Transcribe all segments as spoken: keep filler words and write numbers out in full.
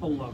الله.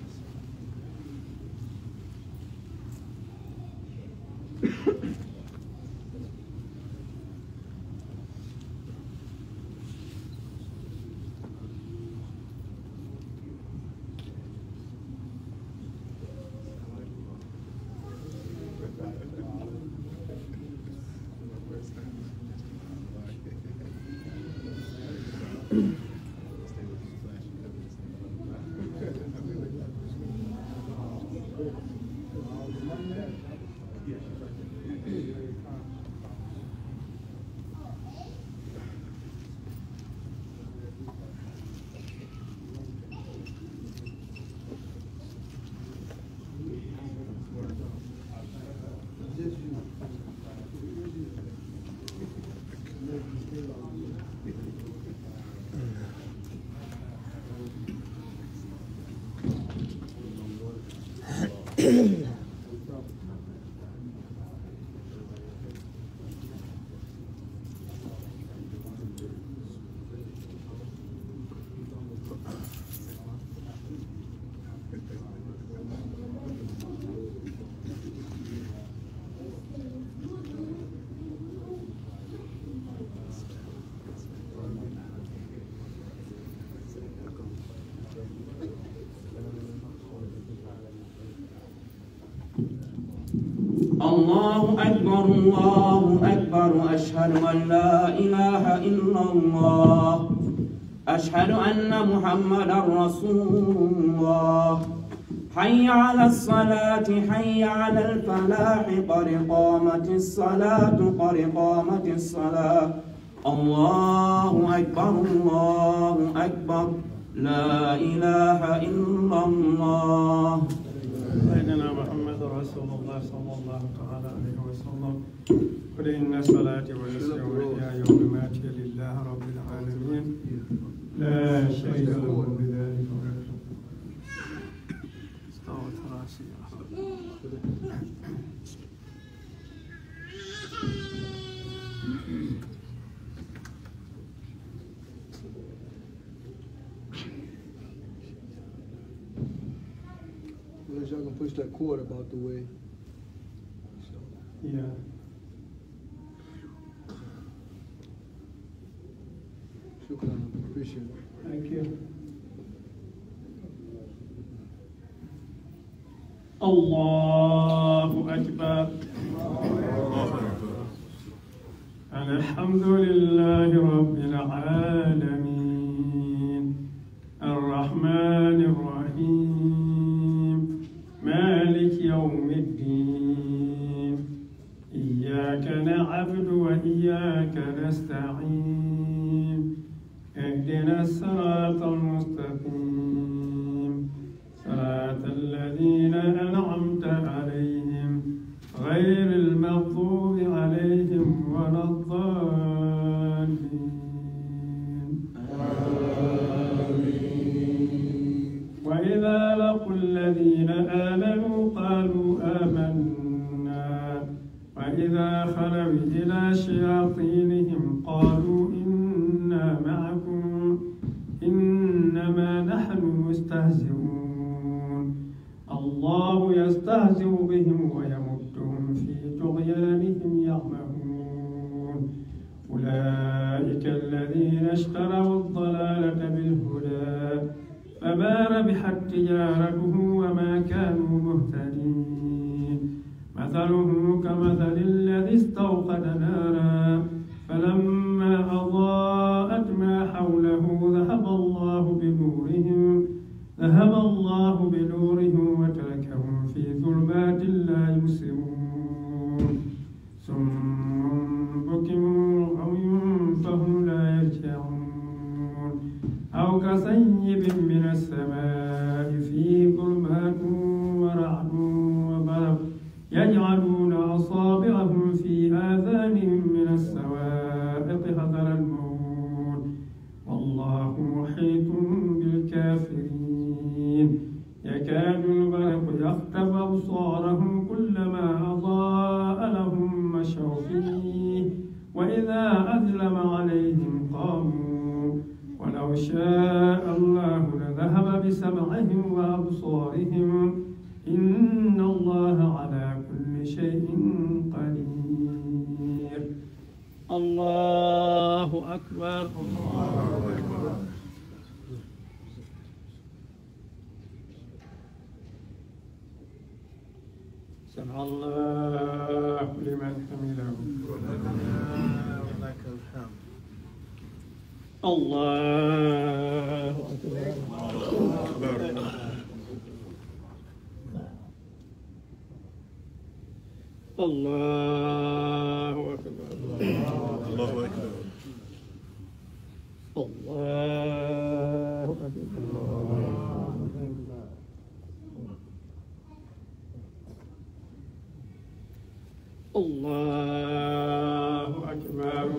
الله أكبر الله أكبر أشهد أن لا إله إلا الله أشهد أن محمدا رسول الله حي على الصلاة حي على الفلاح قد قامت الصلاة قد قامت الصلاة الله أكبر الله أكبر لا إله إلا الله سيدنا محمد رسول الله صلى الله تعالى عليه وسلم قل إن صلاتي ونسكي ومحياي ومماتي لله رب العالمين لا شريك له بذلك استوت راسي Unless y'all can push that cord about the way. Yeah. Shukran, appreciate it. Thank you. الله أكبر الحمد لله رب العالمين الرحمن الرحيم مالك يوم الدين إياك نعبد وإياك نستعين اهدنا الصراط المستقيم صراط الذين أنعمت عليهم غير المغضوب عليهم ولا الضالين وإذا لقوا الذين آمنوا قالوا آمنا وإذا خلوا إلى شياطينهم قالوا إنا معكم إنما نحن مستهزئون الله يستهزئ بهم ويمدهم في طغيانهم يعمهون أولئك الذين اشتروا الضلالة بالهدى فما ربحت تجارتهم وما كانوا مهتدين مثله كمثل الذي استوقد نارا فلما أضاءت ما حوله ذهب الله بنورهم ذهب الله بنورهم وتركهم في ظلمات لا يبصرون صم بكم عمي فهم لا يرجعون أو كصيب من السماء فيه ظلمات ورعد وبرق يجعلون أصابعهم في آذانهم من الصواعق حذر الموت والله محيط بالكافرين يكاد البرق يخطف أبصارهم كلما أضاء لهم مشوا فيه وإذا أظلم عليهم قاموا ولو شاء الله لذهب بسمعهم وأبصارهم إن الله على كل شيء قدير. الله أكبر. سمع الله لمن حمده. ولك الحمد. الله أكبر. الله أكبر. الله أكبر. الله أكبر. الله أكبر.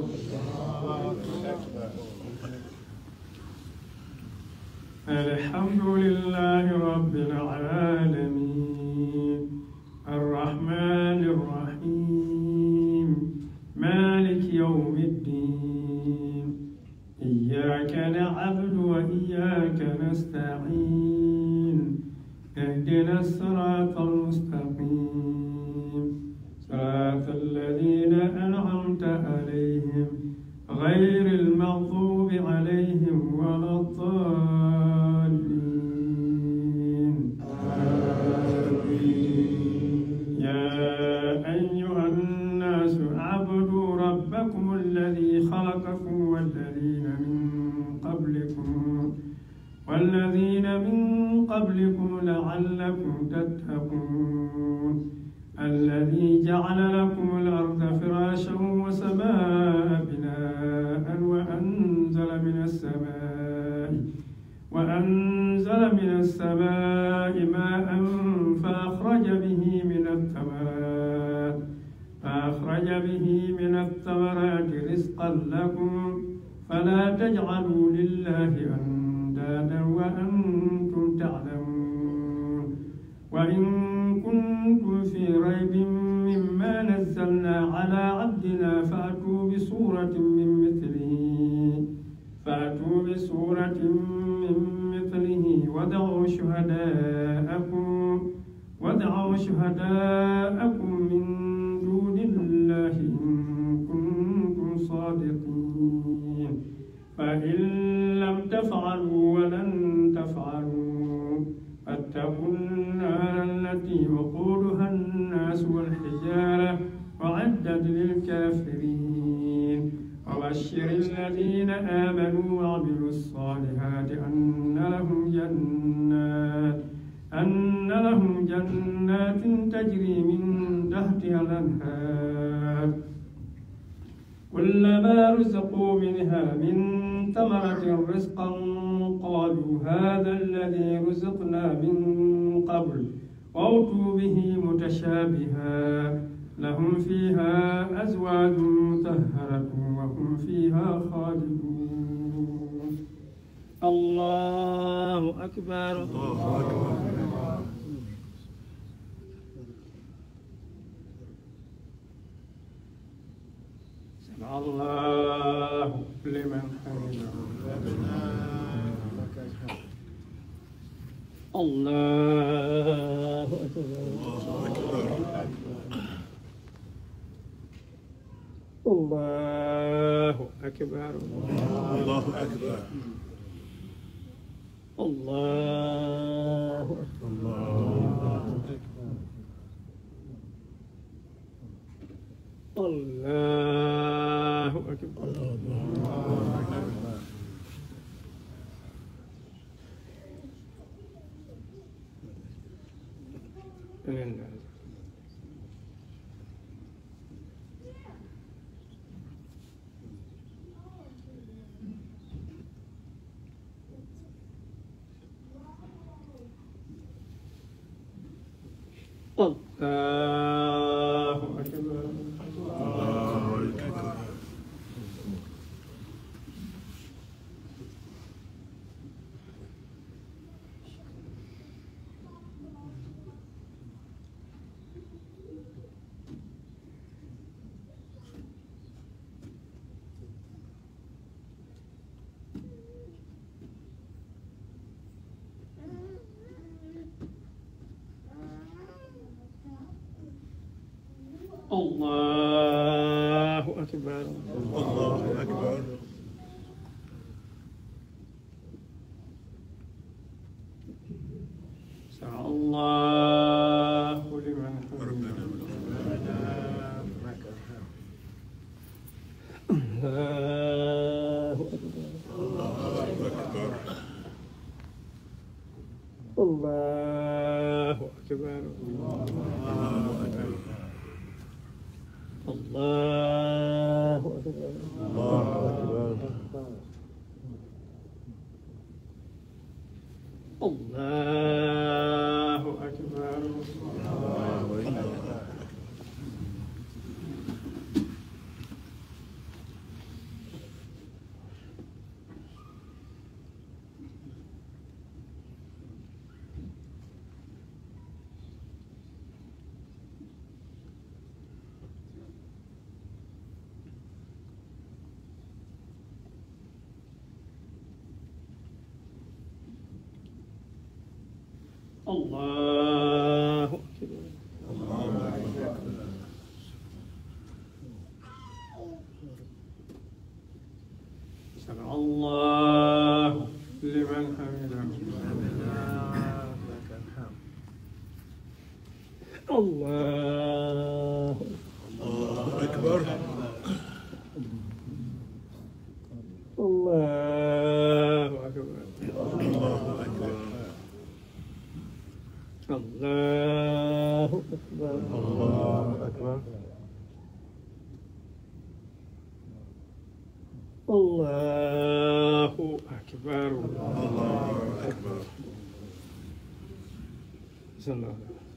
الحمد لله رب العالمين الرحمن الرحيم مالك يوم الدين إياك نعبد وإياك نستعين اهدنا الصراط المستقيم صراط الذين أنعمت عليهم غير المغضوب عليهم ولا الضالين. يا أيها الناس اعبدوا ربكم الذي خلقكم والذين من قبلكم والذين من قبلكم لعلكم تتقون الذي جعل لكم الأرض فراشا وسماء بناء وأنزل من السماء وأنزل من السماء ماء فأخرج به من الثمرات فأخرج به من الثمرات رزقا لكم فلا تجعلوا لله أندادا وأنتم تعلمون. وإن كنتم في ريب مما نزلنا على عبدنا فأتوا بسورة من مثله فأتوا بسورة من مثله ودعوا شهداءكم ودعوا شهداءكم من دون الله إن كنتم صادقين فإن لم تفعلوا ولن تفعلوا فاتقوا النار التي وقودها الناس والحجارة أعدت للكافرين. وبشر الذين آمنوا وعملوا الصالحات أن لهم جنات أن لهم جنات تجري من تحتها الأنهار كلما رزقوا منها من ثمرة رزقا قالوا هذا الذي رزقنا من قبل وأتوا به متشابها لهم فيها أزواج مطهرة وهم فيها خالدون. الله أكبر. الله أكبر. سمع الله لمن حمده. الله أكبر. الله أكبر. الله أكبر. الله الله أكبر. الله أكبر. الله أكبر الله أكبر. سمع الله لمن حمده. الله أكبر. الله أكبر. الله أكبر. الله أكبر. سمع الله لمن حمده. الله الله أكبر. الله أكبر. الله أكبر. الله أكبر. الله أكبر. الله أكبر. الله أكبر. بسم الله.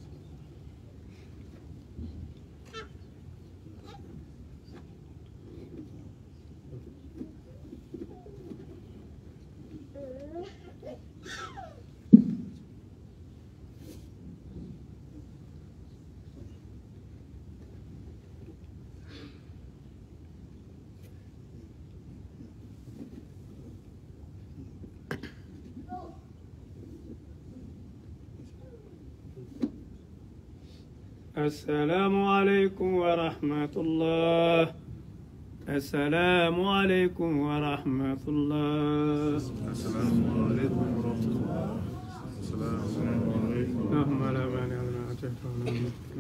السلام عليكم ورحمة الله. السلام عليكم ورحمة الله. السلام عليكم ورحمة الله. السلام عليكم. اللهم لا مانع لما أعطيت ولا مانع.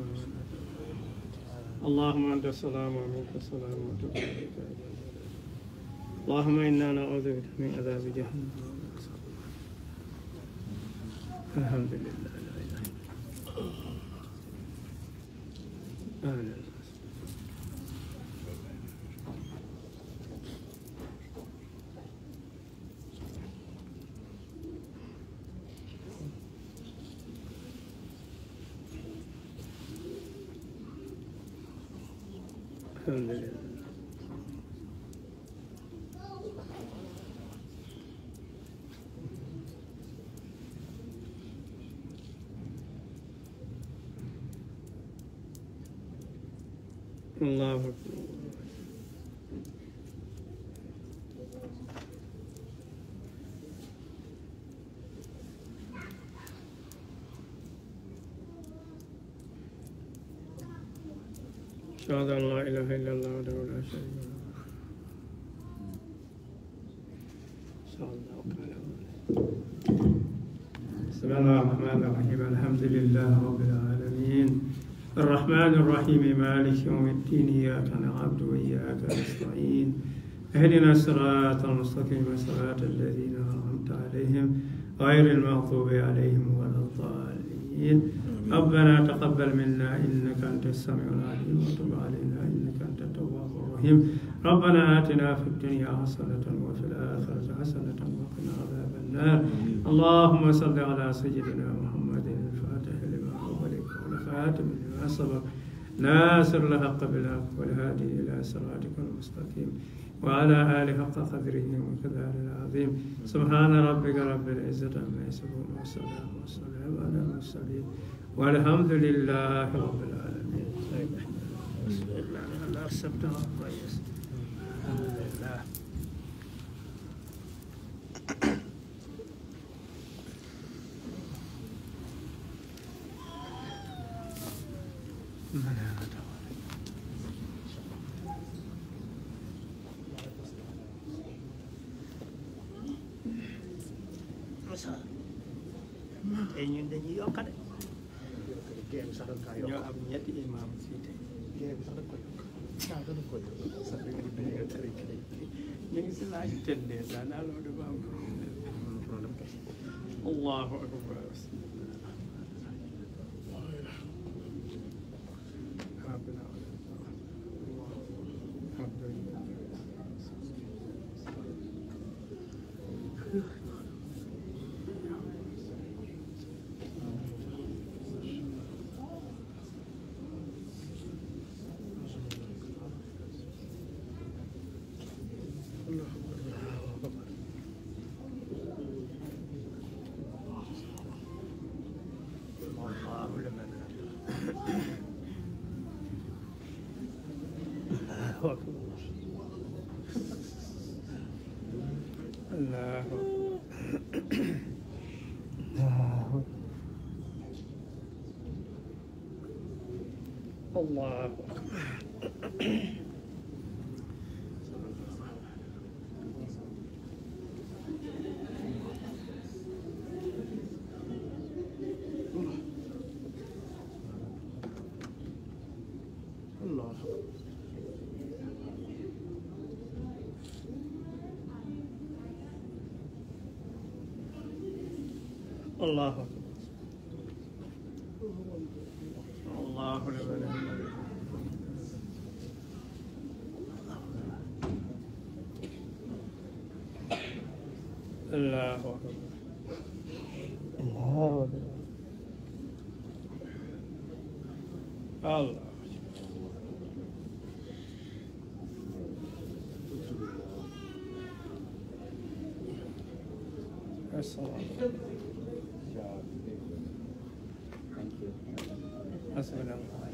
اللهم أنت السلام ومنك السلام وتبارك. اللهم إنا نعوذ بك من عذاب جهنم. الحمد لله. آمين. الحمد لله. الله أكبر. أشهد أن لا إله إلا الله وحده لا شريك له. صلى الله عليه وسلم. بسم الله الرحمن الرحيم. الحمد لله رب العالمين الرحمن الرحيم مالك يوم الدين. إياك نعبد وإياك نستعين. اهدنا الصراط المستقيم صراط الذين أنعمت عليهم غير المغضوب عليهم ولا الضالين. ربنا تقبل منا إنك أنت السميع العليم وتب علينا إنك أنت التواب الرحيم. ربنا آتنا في الدنيا حسنة وفي الآخرة حسنة وقنا عذاب النار. اللهم صل على سيدنا محمد الفاتح لما أغلق والخاتم لما سبق ناصر الحق بالحق والهادي إلى صراطك المستقيم وعلى آله حق قدره ومقداره العظيم. سبحان ربك رب العزة عما يصفون والسلام والسلام على المرسلين والحمد لله رب العالمين. الله سبحانه كويس. الحمد لله. من هذا؟ tey ñun dañuy yokk de Game sax da nga ñoo yokk. am ñetti imam fii tey Game sax da nga koy yokk. Saa da nga koy yokk. Sax da nga di bëgg a rek. ñu ngi si laaj tendee sax naa loolu dafa am Problème kay. allahu akbar الله لمن الله أكبر الله أكبر الله أكبر الله الله أكبر الله لمن حمده الله أكبر الله أكبر الله الصلاة حسبنا الله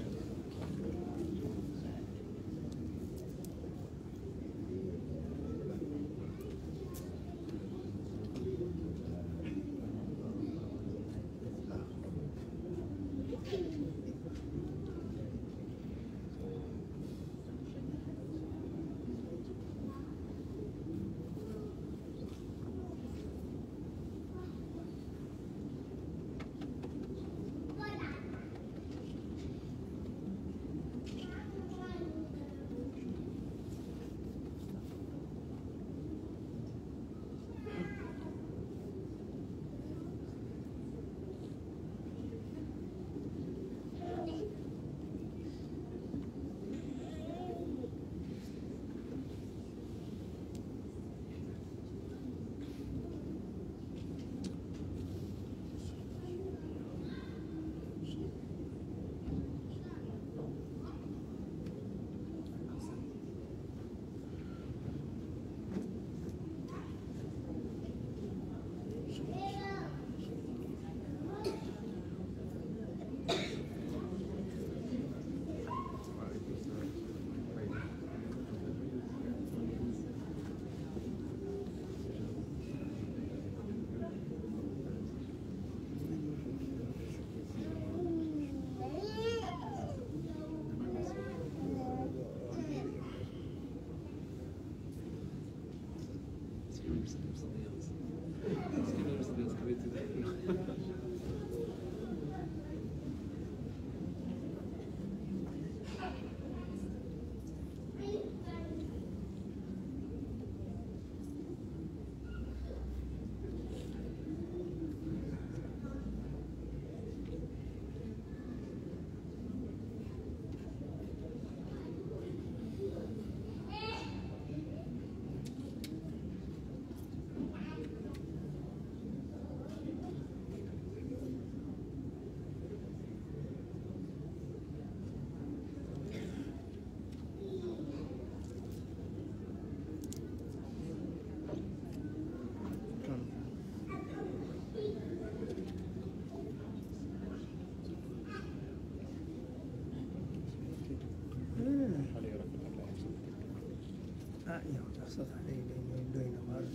ah yow sax sax day day ñooy doy na waar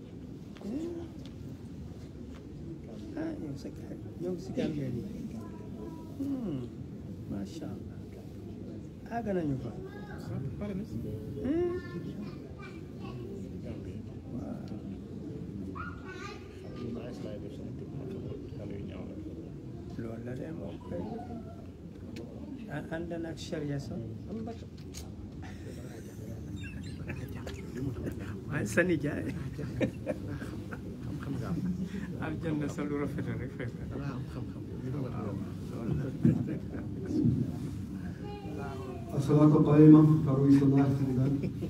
ah yow sa gars yow si Gambie nii macha allah àgg nañu fa. waaw. tey moom kay ànd na ak charia sax waaye sa nijaay xam-xam nga am. aljanna sa lu rafet rek fekk waaw xam-xam الصلاة قائمة تروي صلاة الإمام.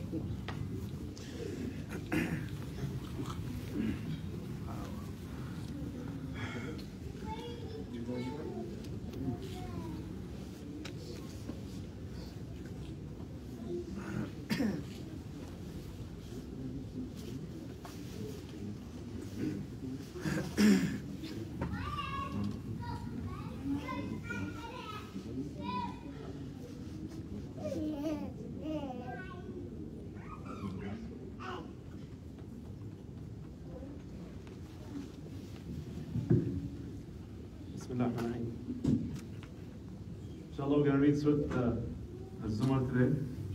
Bismillahirrahmanirrahim. Inshallah, we're going to read Surah uh, Az-Zumar today.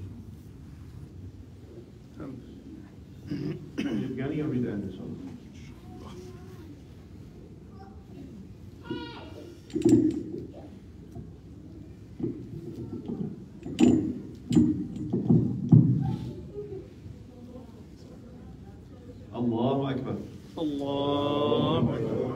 You're going to read the end, inshallah. Allahu Akbar. Allahu Akbar.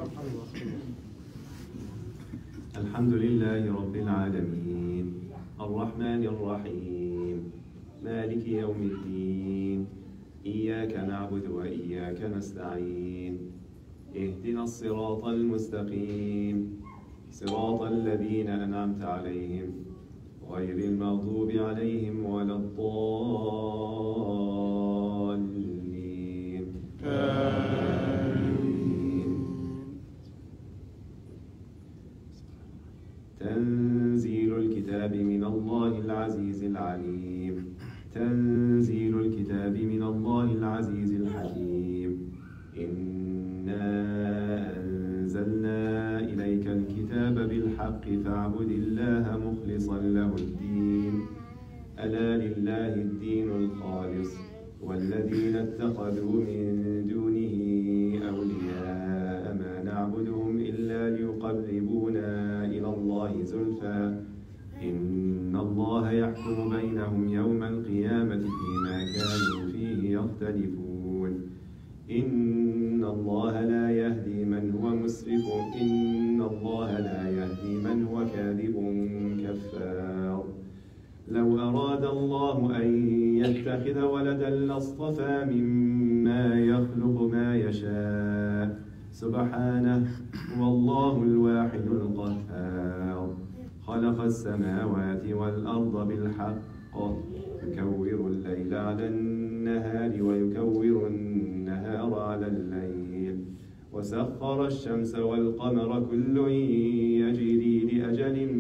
الحمد لله رب العالمين الرحمن الرحيم مالك يوم الدين إياك نعبد وإياك نستعين اهدنا الصراط المستقيم صراط الذين أنعمت عليهم غير المغضوب عليهم ولا الضالين تنزيل الكتاب من الله العزيز العليم تنزيل الكتاب من الله العزيز الحكيم إنا أنزلنا إليك الكتاب بالحق فاعبد الله مخلصا له الدين ألا لله الدين الخالص والذين اتخذوا من دونه أولياء ما نعبدهم إلا ليقربونا إلى الله زلفى إن الله يحكم بينهم يوم القيامة فيما كانوا فيه يختلفون إن الله لا يهدي من هو مسرف إن الله لا يهدي من هو كاذب كفار لو أراد الله أن يتخذ ولدا لاصطفى مما يخلق ما يشاء سبحانه والله الواحد القهار خلق السماوات والأرض بالحق يكور الليل على النهار ويكور النهار على الليل وسخر الشمس والقمر كل يجري لأجل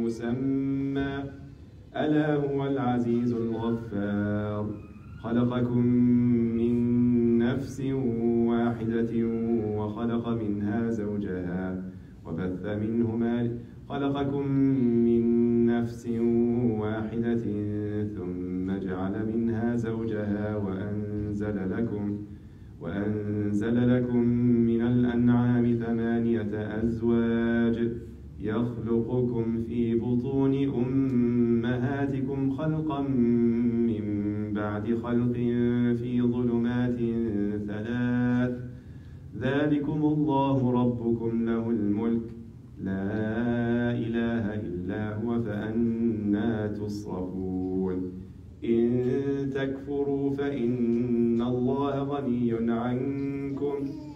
مسمى ألا هو العزيز الغفار خلقكم من نفس واحدة وخلق منها زوجها وبث منهما خلقكم من نفس واحدة ثم جعل منها زوجها وأنزل لكم وأنزل لكم من الأنعام ثمانية أزواج يخلقكم في بطون أمهاتكم خلقا من بعد خلق في ظلمات ثلاث ذلكم الله ربكم له الملك لا إله إلا هو فأنى تصرفون إن تكفروا فإن الله غني عنكم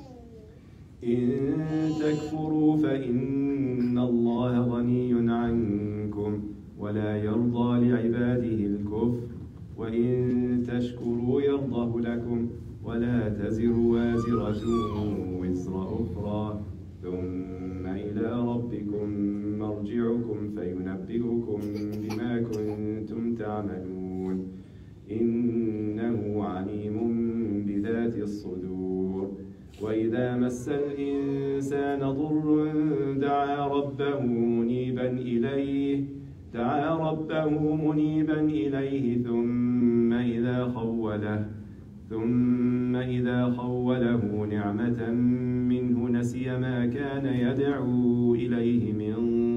إن تكفروا فإن الله غني عنكم ولا يرضى لعباده الكفر وإن تشكروا يرضه لكم ولا تزر وازرة وزر أخرى ثم إلى ربكم مرجعكم فينبئكم بما كنتم تعملون إنه عليم بذات الصدور وإذا مس الإنسان ضر دعا ربه منيبا إليه دعا ربه منيبا إليه ثم إذا خوله ثم إذا خوله نعمة منه نسي ما كان يدعو إليه من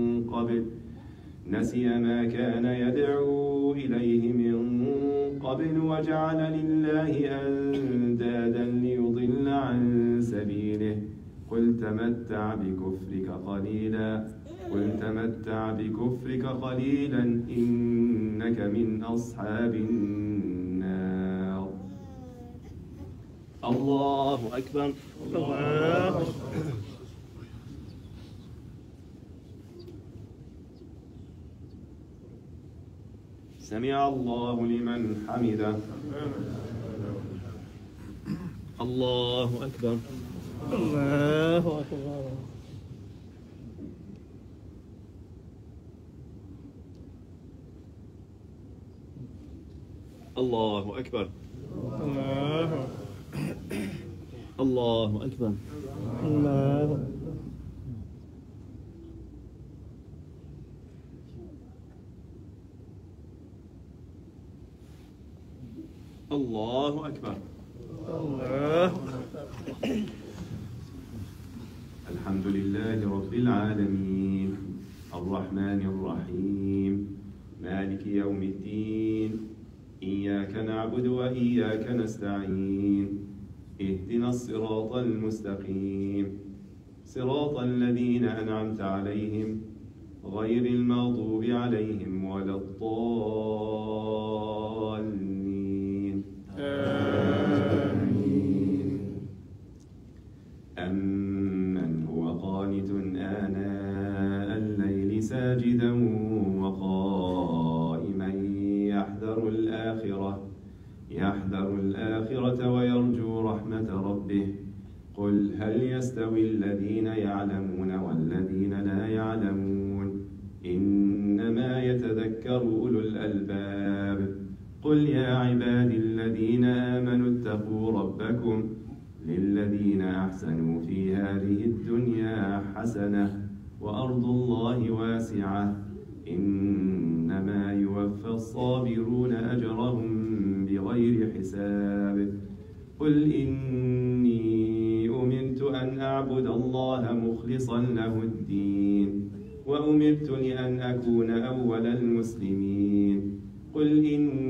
نسي ما كان يدعو إليه من قبل وجعل لله أندادا ليضل عن سبيله قل تمتع بكفرك قليلا قل تمتع بكفرك قليلا إنك من أصحاب النار. الله أكبر. الله سمع الله لمن حمده. الله أكبر. الله أكبر. الله أكبر. الله الله أكبر. الله الله أكبر. الله الحمد لله رب العالمين الرحمن الرحيم مالك يوم الدين إياك نعبد وإياك نستعين اهدنا الصراط المستقيم صراط الذين أنعمت عليهم غير المغضوب عليهم ولا الضالين. آمين. أمن هو قانت آناء الليل ساجدا وقائما يحذر الآخرة يحذر الآخرة ويرجو رحمة ربه قل هل يستوي الذين يعلمون والذين لا يعلمون إنما يتذكر أولو الألباب قل يا عبادي الذين آمنوا اتقوا ربكم للذين أحسنوا في هذه الدنيا حسنة وأرض الله واسعة إنما يوفى الصابرون أجرهم بغير حساب قل إني أمرت أن أعبد الله مخلصا له الدين وأمرت لأن أكون أول المسلمين قل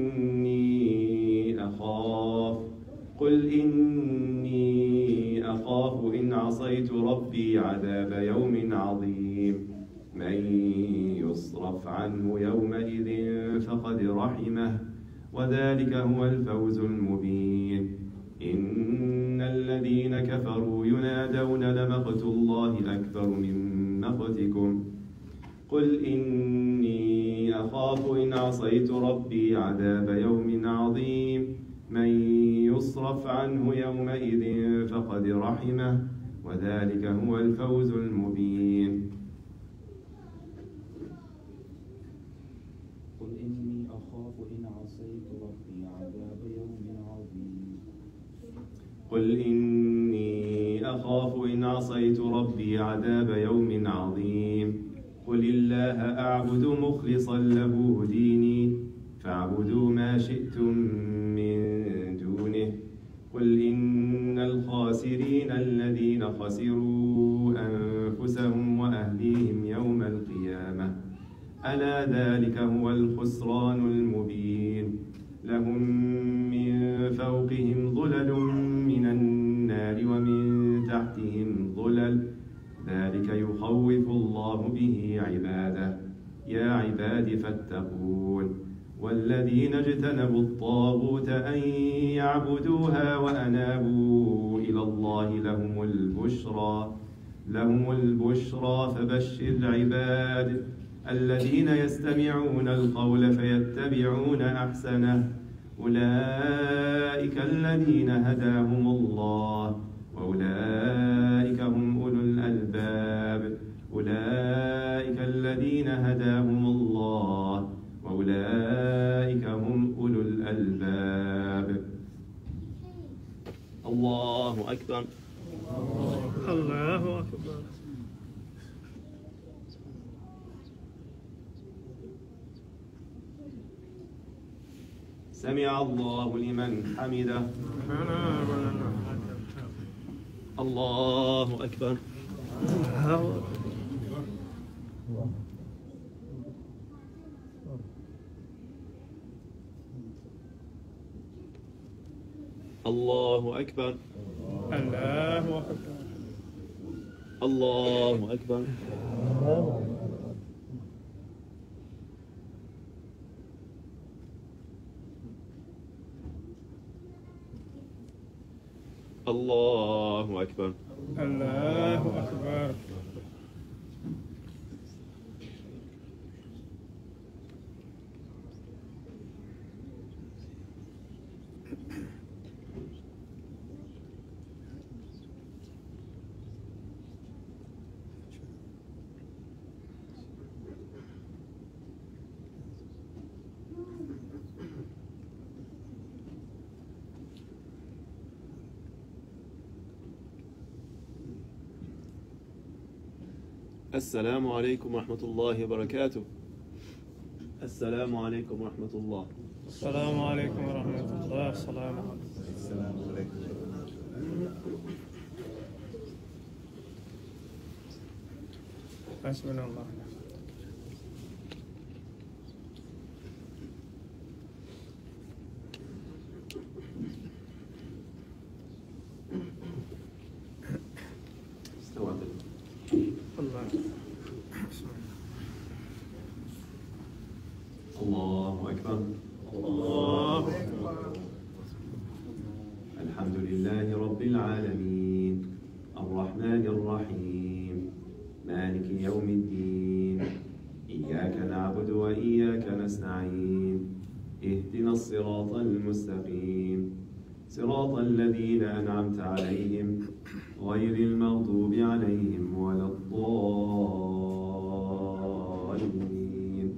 إني أخاف قل إني أخاف إن عصيت ربي عذاب يوم عظيم من يصرف عنه يومئذ فقد رحمه وذلك هو الفوز المبين إن الذين كفروا ينادون لمقت الله أكبر من مقتكم قل إني أخاف إن عصيت ربي عذاب يوم عظيم من يصرف عنه يومئذ فقد رحمه وذلك هو الفوز المبين قل إني أخاف إن عصيت ربي عذاب يوم عظيم قل إني أخاف إن عصيت ربي عذاب يوم عظيم قل الله أعبد مخلصا له ديني فاعبدوا ما شئتم من دونه قل إن الخاسرين الذين خسروا أنفسهم وأهليهم يوم القيامة ألا ذلك هو الخسران المبين لهم من فوقهم ظلل من النار ومن تحتهم ظلل ذلك يخوف الله به عباده يا عباد فاتقون والذين اجتنبوا الطاغوت أن يعبدوها وأنابوا إلى الله لهم البشرى لهم البشرى فبشر عباد الذين يستمعون القول فيتبعون أحسنه أولئك الذين هداهم الله وأولئك هم أولو الألباب أولئك الذين هداهم الله وأولئك هم أولو الألباب الله أكبر الله أكبر سمع الله لمن حمده الله أكبر الله أكبر. الله أكبر. الله أكبر. الله أكبر. الله أكبر. السلام عليكم ورحمة الله وبركاته. السلام عليكم ورحمة الله. السلام عليكم ورحمة الله. السلام عليكم. السلام عليكم. حسبنا الله. الله أكبر. الله أكبر. الحمد لله رب العالمين الرحمن الرحيم مالك يوم الدين إياك نعبد وإياك نستعين اهدنا الصراط المستقيم صراط الذين أنعمت عليهم غير المغضوب عليهم ولا الضالين.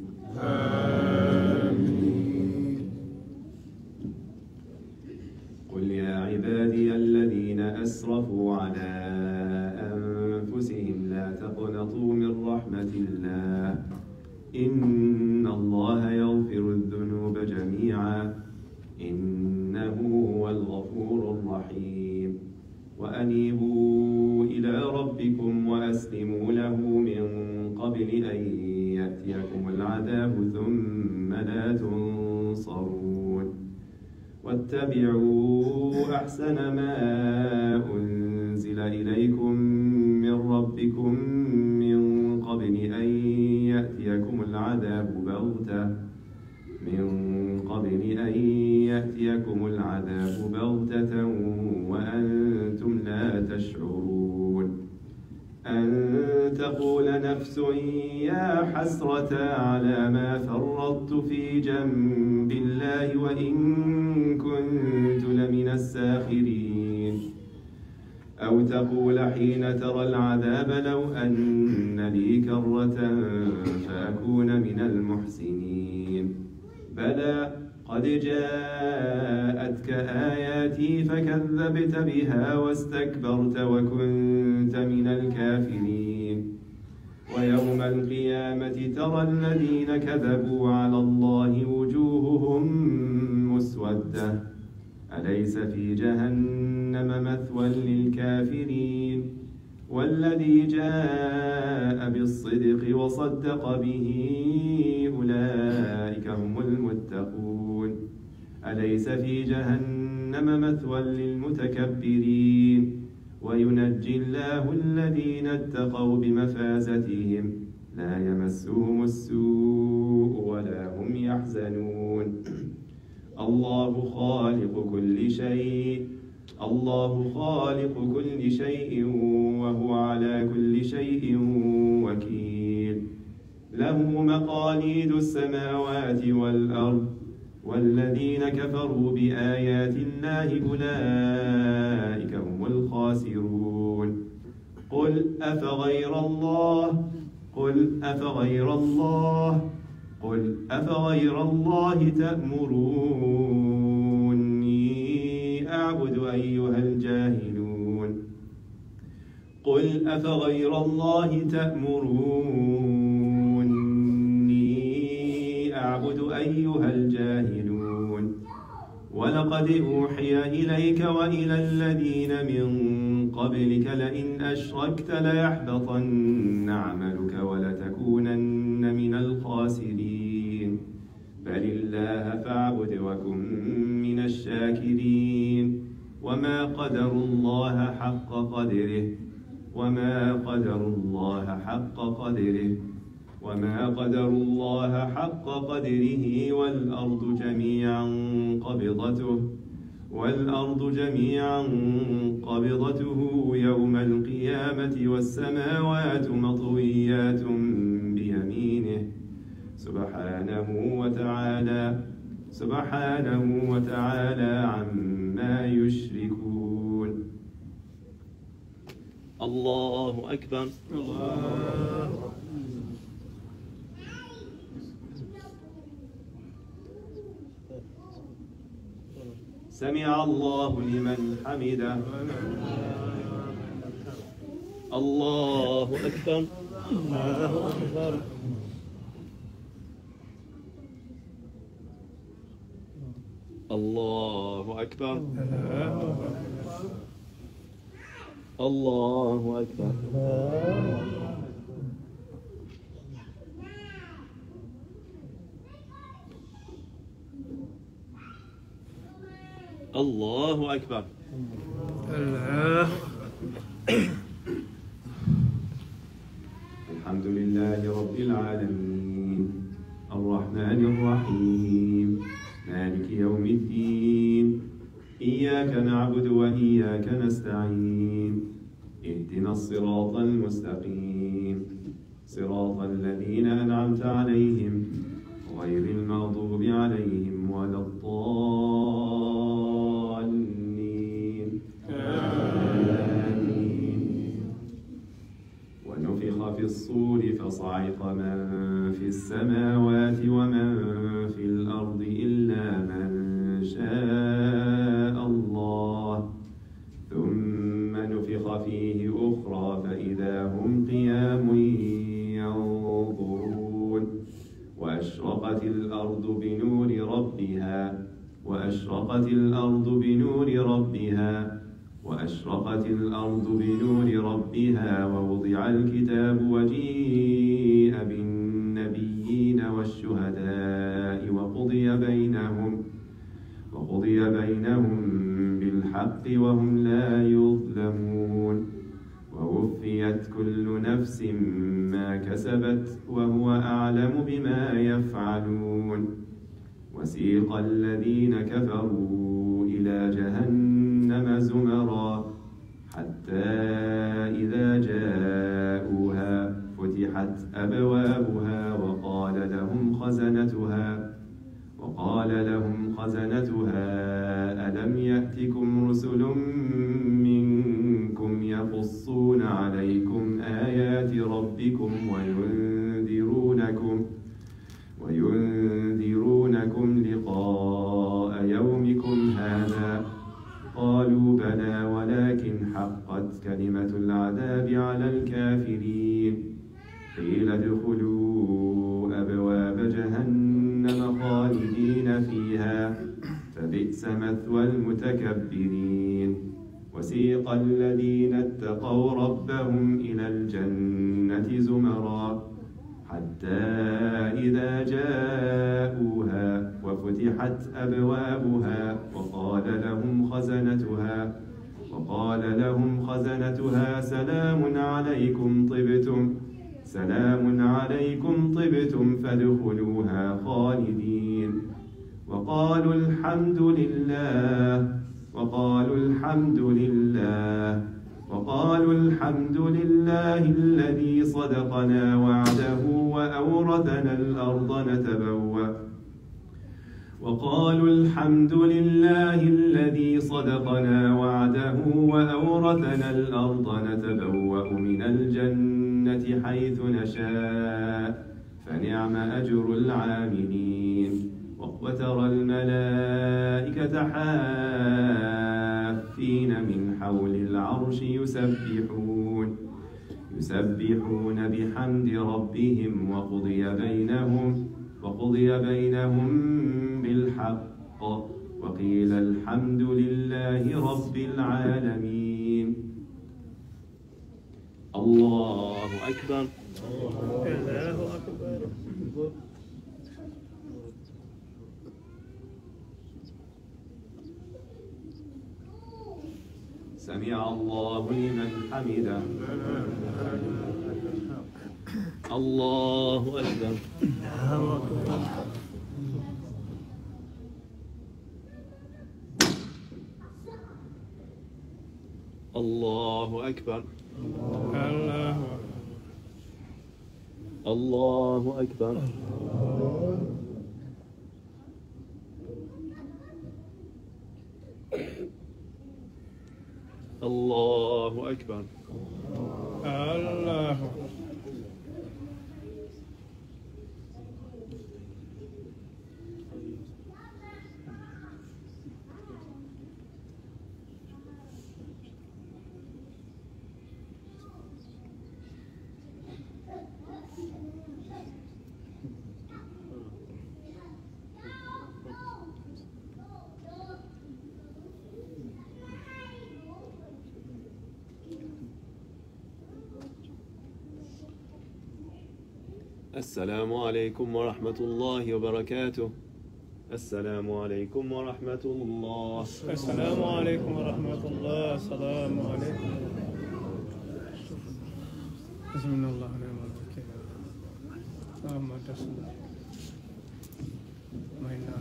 قل يا عبادي الذين أسرفوا على أنفسهم لا تقنطوا من رحمة الله إن الله يغفر الذنوب جميعا إنه هو الغفور الرحيم. وأنيبوا إلى ربكم وأسلموا له من قبل أن يأتيكم العذاب ثم لا تنصرون. واتبعوا أحسن ما أنزل إليكم من ربكم من قبل أن يأتيكم العذاب بغتة من قبل أن يأتيكم العذاب بغتة وأنتم لا تشعرون. أن تقول نفس يا حسرة على ما فرطت في جنب الله وإن كنت لمن الساخرين. أو تقول حين ترى العذاب لو أن لي كرة فأكون من المحسنين. بلى قد جاءتك آياتي فكذبت بها واستكبرت وكنت من الكافرين. ويوم القيامة ترى الذين كذبوا على الله وجوههم مسودة أليس في جهنم مثوى للكافرين. والذي جاء بالصدق وصدق به أولئك هم المتقون. أليس في جهنم مثوى للمتكبرين. وينجي الله الذين اتقوا بمفازتهم لا يمسهم السوء ولا هم يحزنون. الله خالق كل شيء الله خالق كل شيء وهو على كل شيء وكيل. له مقاليد السماوات والأرض والذين كفروا بآيات الله أولئك هم الخاسرون. قل أفغير الله قل أفغير الله قل أفغير الله تأمروني أعبد أيها الجاهلون. قل أفغير الله تأمروني أعبد أيها الجاهلون. ولقد أوحي إليك وإلى الذين من قبلك لئن أشركت ليحبطن عملك ولتكونن من الخاسرين. بل الله فاعبد وكن من الشاكرين. وما قدروا الله حق قدره وما قدروا الله حق قدره وما قدروا الله حق قدره والأرض جميعا قبضته والأرض جميعا قبضته يوم القيامة والسماوات مطويات بيمينه سبحانه وتعالى سبحانه وتعالى عما يشركون. الله أكبر. الله سمع الله لمن حمده. الله أكبر. الله أكبر. الله أكبر. الله أكبر. الله أكبر. الله. الحمد لله رب العالمين الرحمن الرحيم مالك يوم الدين إياك نعبد وإياك نستعين اهدنا الصراط المستقيم صراط الذين أنعمت عليهم غير المغضوب عليهم ولا الضالين آمين. ونفخ في الصور فصعق من في السماوات ومن في الأرض إلا من شاء الله ثم نفخ فيه أخرى فإذا هم قيام ينظرون وأشرقت الأرض بنور ربها وأشرقت الأرض بنور ربها وأشرقت الأرض بنور ربها ووضع الكتاب وجيء بالنبيين والشهداء وقضي بينهم وقضي بينهم بالحق وهم لا يظلمون ووفيت كل نفس ما كسبت وهو أعلم بما يفعلون وسيق الذين كفروا إلى جهنم زمرا حتى إذا جاءوها فتحت أبوابها وقال لهم خزنتها وقال لهم خزنتها ألم يأتكم رسل منكم يقصون عليكم آيات ربكم وينذرونكم وينذرونكم لقاء يومكم هذا قالوا بلى ولكن حقت كلمة العذاب على الكافرين قيل ادخلوا أبواب جهنم خالدين فيها فبئس مثوى المتكبرين وسيق الذين اتقوا ربهم إلى الجنة زمرا حتى إذا جاءوها وفتحت أبوابها وقال لهم خزنتها وقال لهم خزنتها سلام عليكم طبتم سلام عليكم طبتم فادخلوها خالدين وقالوا الحمد لله وقالوا الحمد لله وقالوا الحمد لله الذي صدقنا وعده وأورثنا الأرض نتبوأ وقالوا الحمد لله الذي صدقنا وعده وأورثنا الأرض نتبوأ من الجنة حيث نشاء فنعم أجر العاملين وترى الملائكة حافين من حول العرش يسبحون يسبحون بحمد ربهم وقضي بينهم وقضي بينهم بالحق وقيل الحمد لله رب العالمين. الله أكبر. الله أكبر. سمع الله لمن حمده الله أكبر الله أكبر الله أكبر الله أكبر الله السلام عليكم ورحمة الله وبركاته السلام عليكم ورحمة الله السلام عليكم ورحمة الله السلام عليكم بسم الله ونعم الوكيل اللهم أنت السلام ما إنا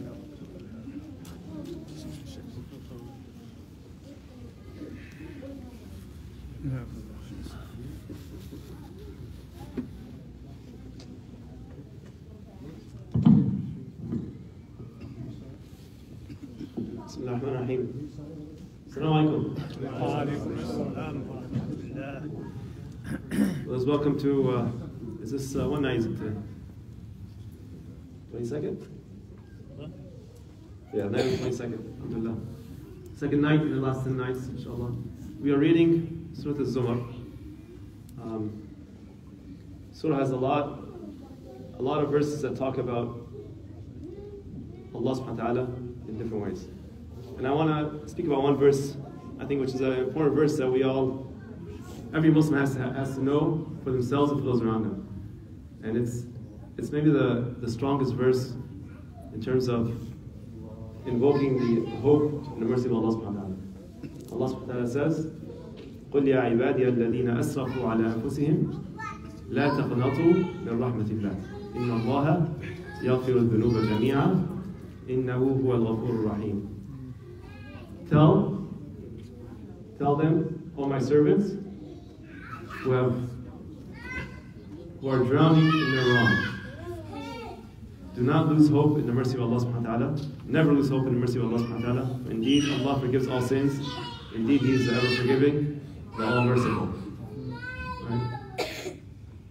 نعم بسم الله الرحمن الرحيم السلام عليكم. وعليكم السلام ورحمة الله. Let's welcome to, uh, is this, uh, what night is it today? twenty-second? Yeah, night of twenty-second, alhamdulillah. Second night in the last ten nights, inshallah. We are reading Surah Al-Zumar. Um, Surah has a lot, a lot of verses that talk about Allah subhanahu wa ta'ala in different ways. And I want to speak about one verse, I think, which is an important verse that we all, every Muslim has to, has to know for themselves and for those around them. And it's it's maybe the, the strongest verse in terms of invoking the hope and the mercy of Allah subhanahu wa ta'ala. Allah subhanahu wa ta'ala says, قُلْ يَا عِبَادِيَ الَّذِينَ أَسْرَفُوا عَلَى أَنفُسِهِمْ لَا تَقْنَطُوا مِنْ رَحْمَةِ اللَّهِ إِنَّ اللَّهَ يَغْفِرُ الذُّنُوبَ جَمِيعًا إِنَّهُ هُوَ الْغَفُورُ الرَّحِيمُ. Tell, tell them, all my servants who have, who are drowning in their wrong, do not lose hope in the mercy of Allah subhanahu wa ta'ala. Never lose hope in the mercy of Allah subhanahu wa ta'ala. Indeed, Allah forgives all sins. Indeed, He is the ever forgiving, the all merciful. Right?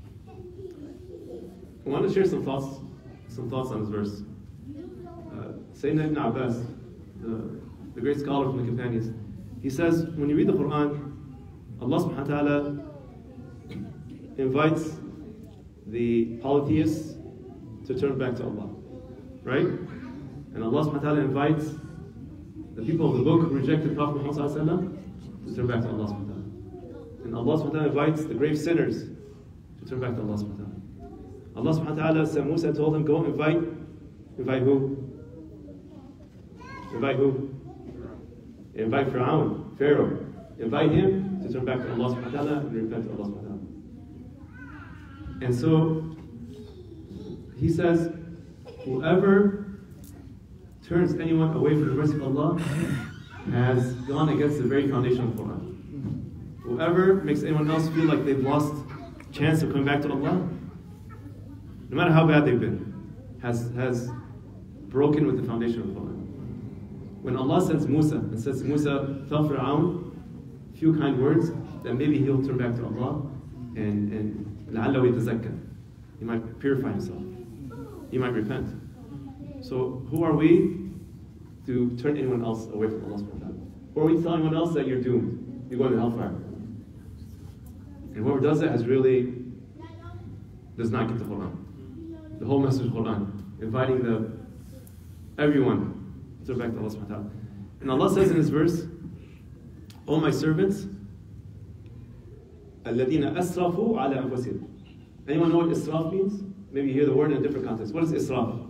I want to share some thoughts, some thoughts on this verse. Uh, Sayyidina Ibn Abbas, the the great scholar from the companions, he says, when you read the Quran, Allah subhanahu wa ta'ala invites the polytheists to turn back to Allah, right? And Allah subhanahu wa ta'ala invites the people of the book who rejected Prophet Muhammad sallallahu alaihi wasallam to turn back to Allah subhanahu wa ta'ala. And Allah subhanahu wa ta'ala invites the grave sinners to turn back to Allah subhanahu wa ta'ala. Allah subhanahu wa ta'ala said, Musa told him, go invite, invite who? Invite who? Invite Fir'aun, Pharaoh. Invite him to turn back to Allah subhanahu wa ta'ala and repent to Allah subhanahu wa ta'ala. And so, he says, whoever turns anyone away from the mercy of Allah has gone against the very foundation of the Quran. Whoever makes anyone else feel like they've lost chance of coming back to Allah, no matter how bad they've been, has, has broken with the foundation of the Quran. When Allah sends Musa and says, Musa, tell Fir'aun a few kind words, then maybe he'll turn back to Allah and, and لَعَلَّهُ يَتَزَكَّى. He might purify himself. He might repent. So who are we to turn anyone else away from Allah subhanahu wa ta'ala? Or are we telling anyone else that you're doomed? You're going to hellfire. And whoever does that has really, does not get the Quran. The whole message of the Quran. Inviting the everyone to turn back to Allah subhanahu wa ta'ala. And Allah says in this verse, O my servants, الَّذِينَ أَسْرَفُوا عَلَى أَنفُسِهِمْ. Anyone know what israf means? Maybe you hear the word in a different context. What is israf?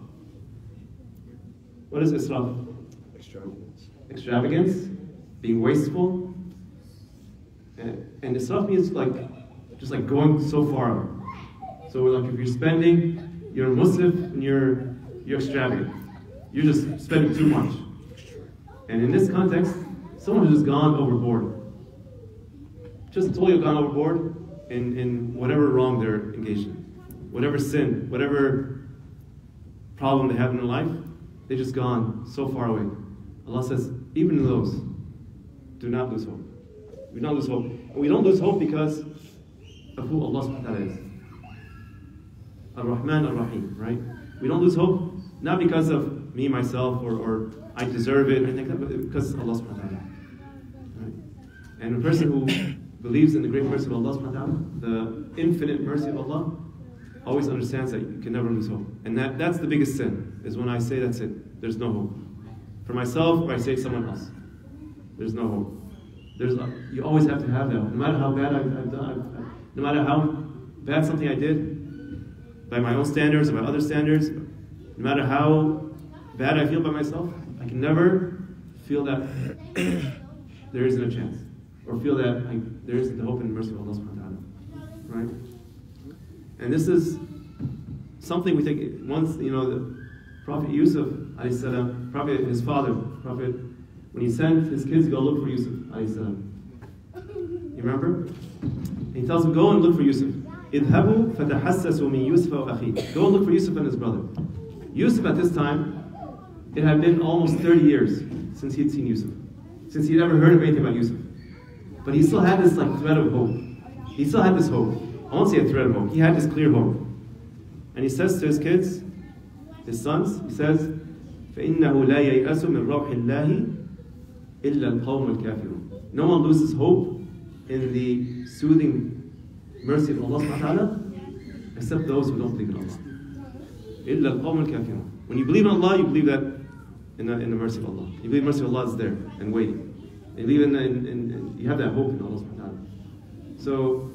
What is israf? Extravagance. Extravagance, being wasteful. And israf means like, just like going so far out. So like if you're spending, you're Muslim and you're, you're extravagant. You're just spending too much. And in this context, someone has just gone overboard. Just totally gone overboard in, in whatever wrong they're engaged in. Whatever sin, whatever problem they have in their life, they've just gone so far away. Allah says, even in those, do not lose hope. We don't lose hope. And we don't lose hope because of who Allah subhanahu wa ta'ala is. Ar-Rahman Ar-Rahim, right? We don't lose hope, not because of me, myself, or, or I deserve it, or anything like that, but because of Allah subhanahu wa ta'ala. Right? And a person who believes in the great mercy of Allah subhanahu wa ta'ala, the infinite mercy of Allah, always understands that you can never lose hope. And that, that's the biggest sin, is when I say that's it, there's no hope. For myself, or I say someone else, there's no hope. There's, you always have to have that. No matter how bad I've, I've done, I've, no matter how bad something I did, by my own standards, or by other standards, no matter how bad I feel by myself, I can never feel that there isn't a chance. Or feel that I, there isn't the hope and mercy of Allah subhanahu wa ta'ala. Right? And this is something we think, once, you know, the Prophet Yusuf, alayhi salam, Prophet, his father, Prophet, when he sent his kids to go look for Yusuf, alayhi salam. You remember? And he tells them, go and look for Yusuf. اذهبوا فتحسسوا من يوسف وأخيه. Go and look for Yusuf and his brother. Yusuf at this time, it had been almost thirty years since he had seen Yusuf. Since he'd ever heard of anything about Yusuf. But he still had this like thread of hope. He still had this hope. I won't say a thread of hope. He had this clear hope. And he says to his kids, his sons, he says, فَإِنَّهُ لَا يَيْأَسُ مِنْ رَوْحِ اللَّهِ إِلَّا الْقَوْمُ الْكَافِرُونَ. No one loses hope in the soothing mercy of Allah subhanahu wa ta'ala except those who don't believe in Allah. إِلَّا الْقَوْمُ الْكَافِرُونَ. When you believe in Allah, you believe that in the, in the mercy of Allah. You believe the mercy of Allah is there and waiting. You believe in, in, in, in you have that hope in Allah subhanahu wa ta'ala. So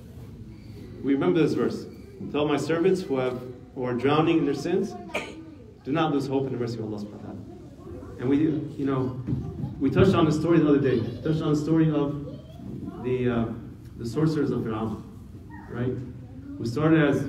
we remember this verse. Tell my servants who have who are drowning in their sins, do not lose hope in the mercy of Allah subhanahu wa ta'ala. And we, you know, we touched on the story the other day. We touched on the story of the uh, the sorcerers of Fir'aun, right? Who started as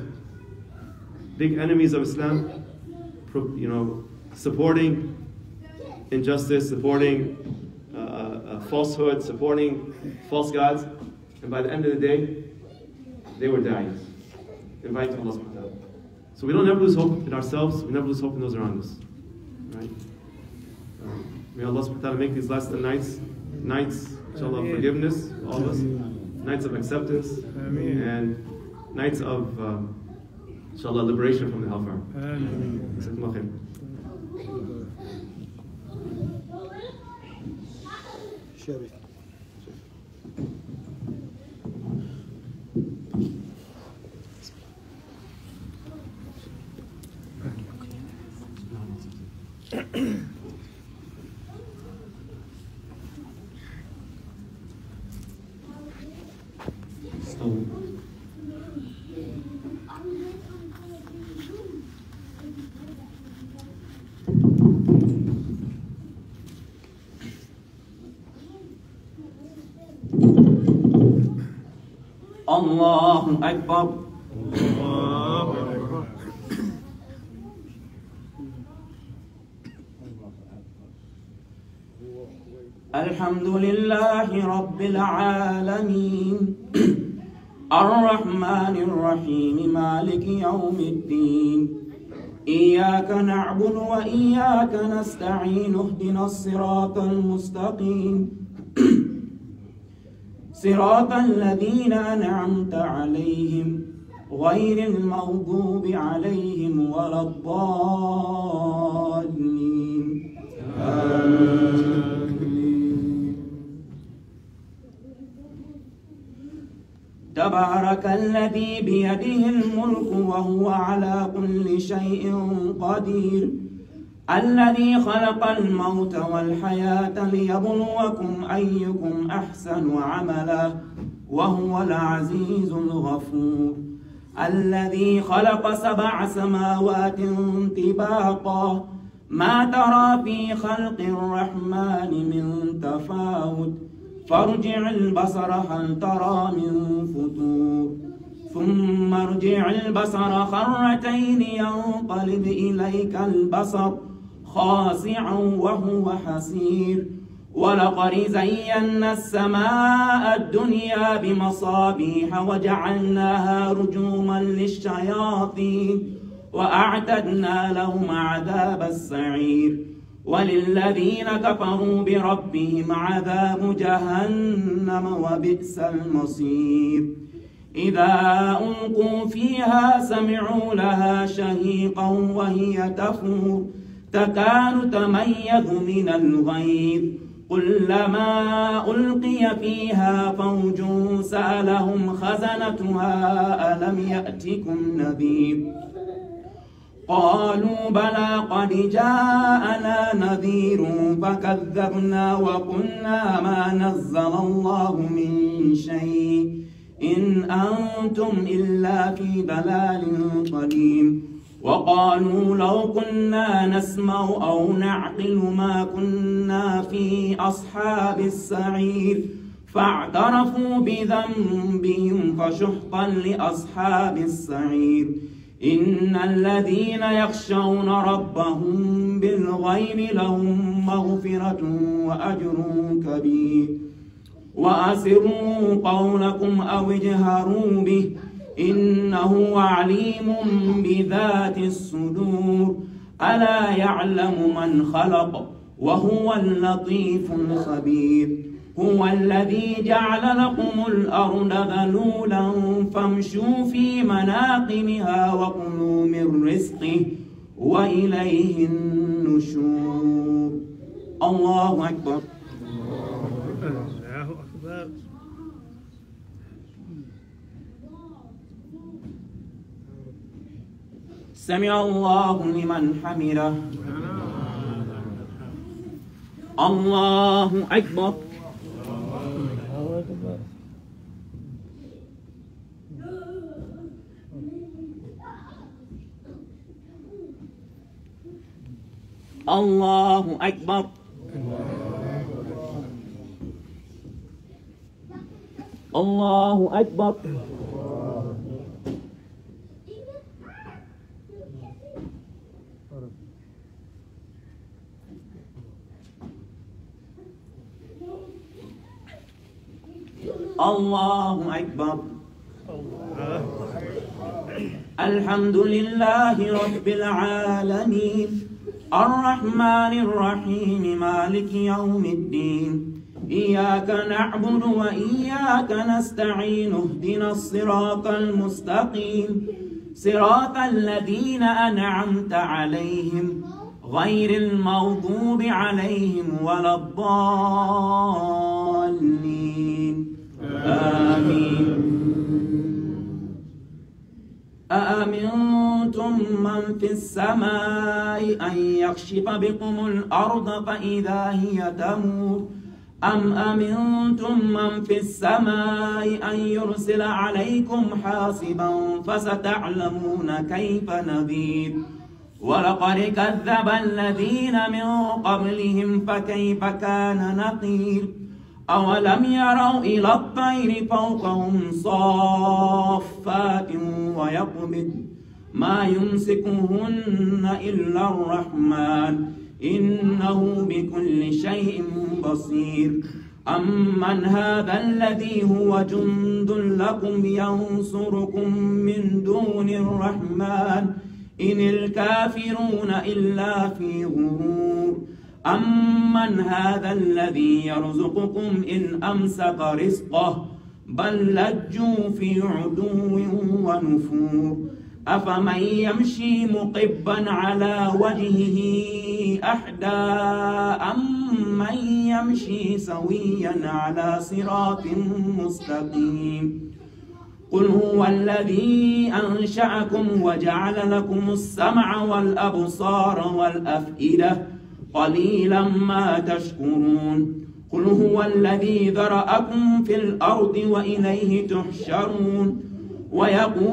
big enemies of Islam, you know, supporting injustice, supporting uh, uh, falsehood, supporting false gods, and by the end of the day, they were dying, inviting Allah subhanahu wa ta'ala. So we don't ever lose hope in ourselves, we never lose hope in those around us. Right? Um, may Allah subhanahu wa ta'ala make these last nights, nights, inshallah, of forgiveness, all of us, nights of acceptance, Ameen. And nights of, um, inshallah, liberation from the hellfire. Ameen. Sharif. Allahu Akbar. Alhamdulillahi Rabbil Alameen. الرحمن الرحيم مالك يوم الدين إياك نعبد وإياك نستعين اهدنا الصراط المستقيم صراط الذين أنعمت عليهم غير المغضوب عليهم ولا الضالين آمين. تبارك الذي بيده الملك وهو على كل شيء قدير الذي خلق الموت والحياة ليبلوكم أيكم أحسن عملا وهو العزيز الغفور الذي خلق سبع سماوات طباقا ما ترى في خلق الرحمن من تفاوت فارجع البصر هل ترى من فطور ثم ارجع البصر خرتين ينقلب إليك البصر خاسعا وهو حسير ولقد زينا السماء الدنيا بمصابيح وجعلناها رجوما للشياطين وأعتدنا لهم عذاب السعير وللذين كفروا بربهم عذاب جهنم وبئس المصير إذا ألقوا فيها سمعوا لها شهيقا وهي تفور تكاد تميز من الغيظ كلما ألقي فيها فوج سألهم خزنتها ألم يأتكم نذير قالوا بلى قد جاءنا نذير فكذبنا وقلنا ما نزل الله من شيء إن أنتم إلا في ضلال قديم وقالوا لو كنا نسمع أو نعقل ما كنا في أصحاب السعير فاعترفوا بذنبهم فشحقا لأصحاب السعير إن الذين يخشون ربهم بالغيب لهم مغفرة وأجر كبير وأسروا قولكم أو اجهروا به إنه عليم بذات الصدور ألا يعلم من خلق وهو اللطيف الخبير هو الذي جعل لكم الأرض ذلولا فامشوا في مناقبها وكلوا من رزقه وإليه النشور الله أكبر الله أكبر. سمع الله لمن حمده الله أكبر. الله أكبر. الله أكبر. الله أكبر. الحمد لله رب العالمين الرحمن الرحيم مالك يوم الدين إياك نعبد وإياك نستعين اهدنا الصراط المستقيم صراط الذين أنعمت عليهم غير المغضوب عليهم ولا الضالين آمين. أأمنتم من في السماء أن يخشف بكم الأرض فإذا هي تمور أم أمنتم من في السماء أن يرسل عليكم حاصبا فستعلمون كيف نذير ولقد كذب الذين من قبلهم فكيف كان نقير أولم يروا إلى الطير فوقهم صافات ويقبض ما يمسكهن إلا الرحمن إنه بكل شيء بصير أمن هذا الذي هو جند لكم ينصركم من دون الرحمن إن الكافرون إلا في غرور أمن هذا الذي يرزقكم إن أمسك رزقه بل لجوا في عدو ونفور أفمن يمشي مقبا على وجهه أحدى أمن يمشي سويا على صراط مستقيم قل هو الذي أنشأكم وجعل لكم السمع والأبصار والأفئدة قليلا ما تشكرون قل هو الذي ذرأكم في الأرض وإليه تحشرون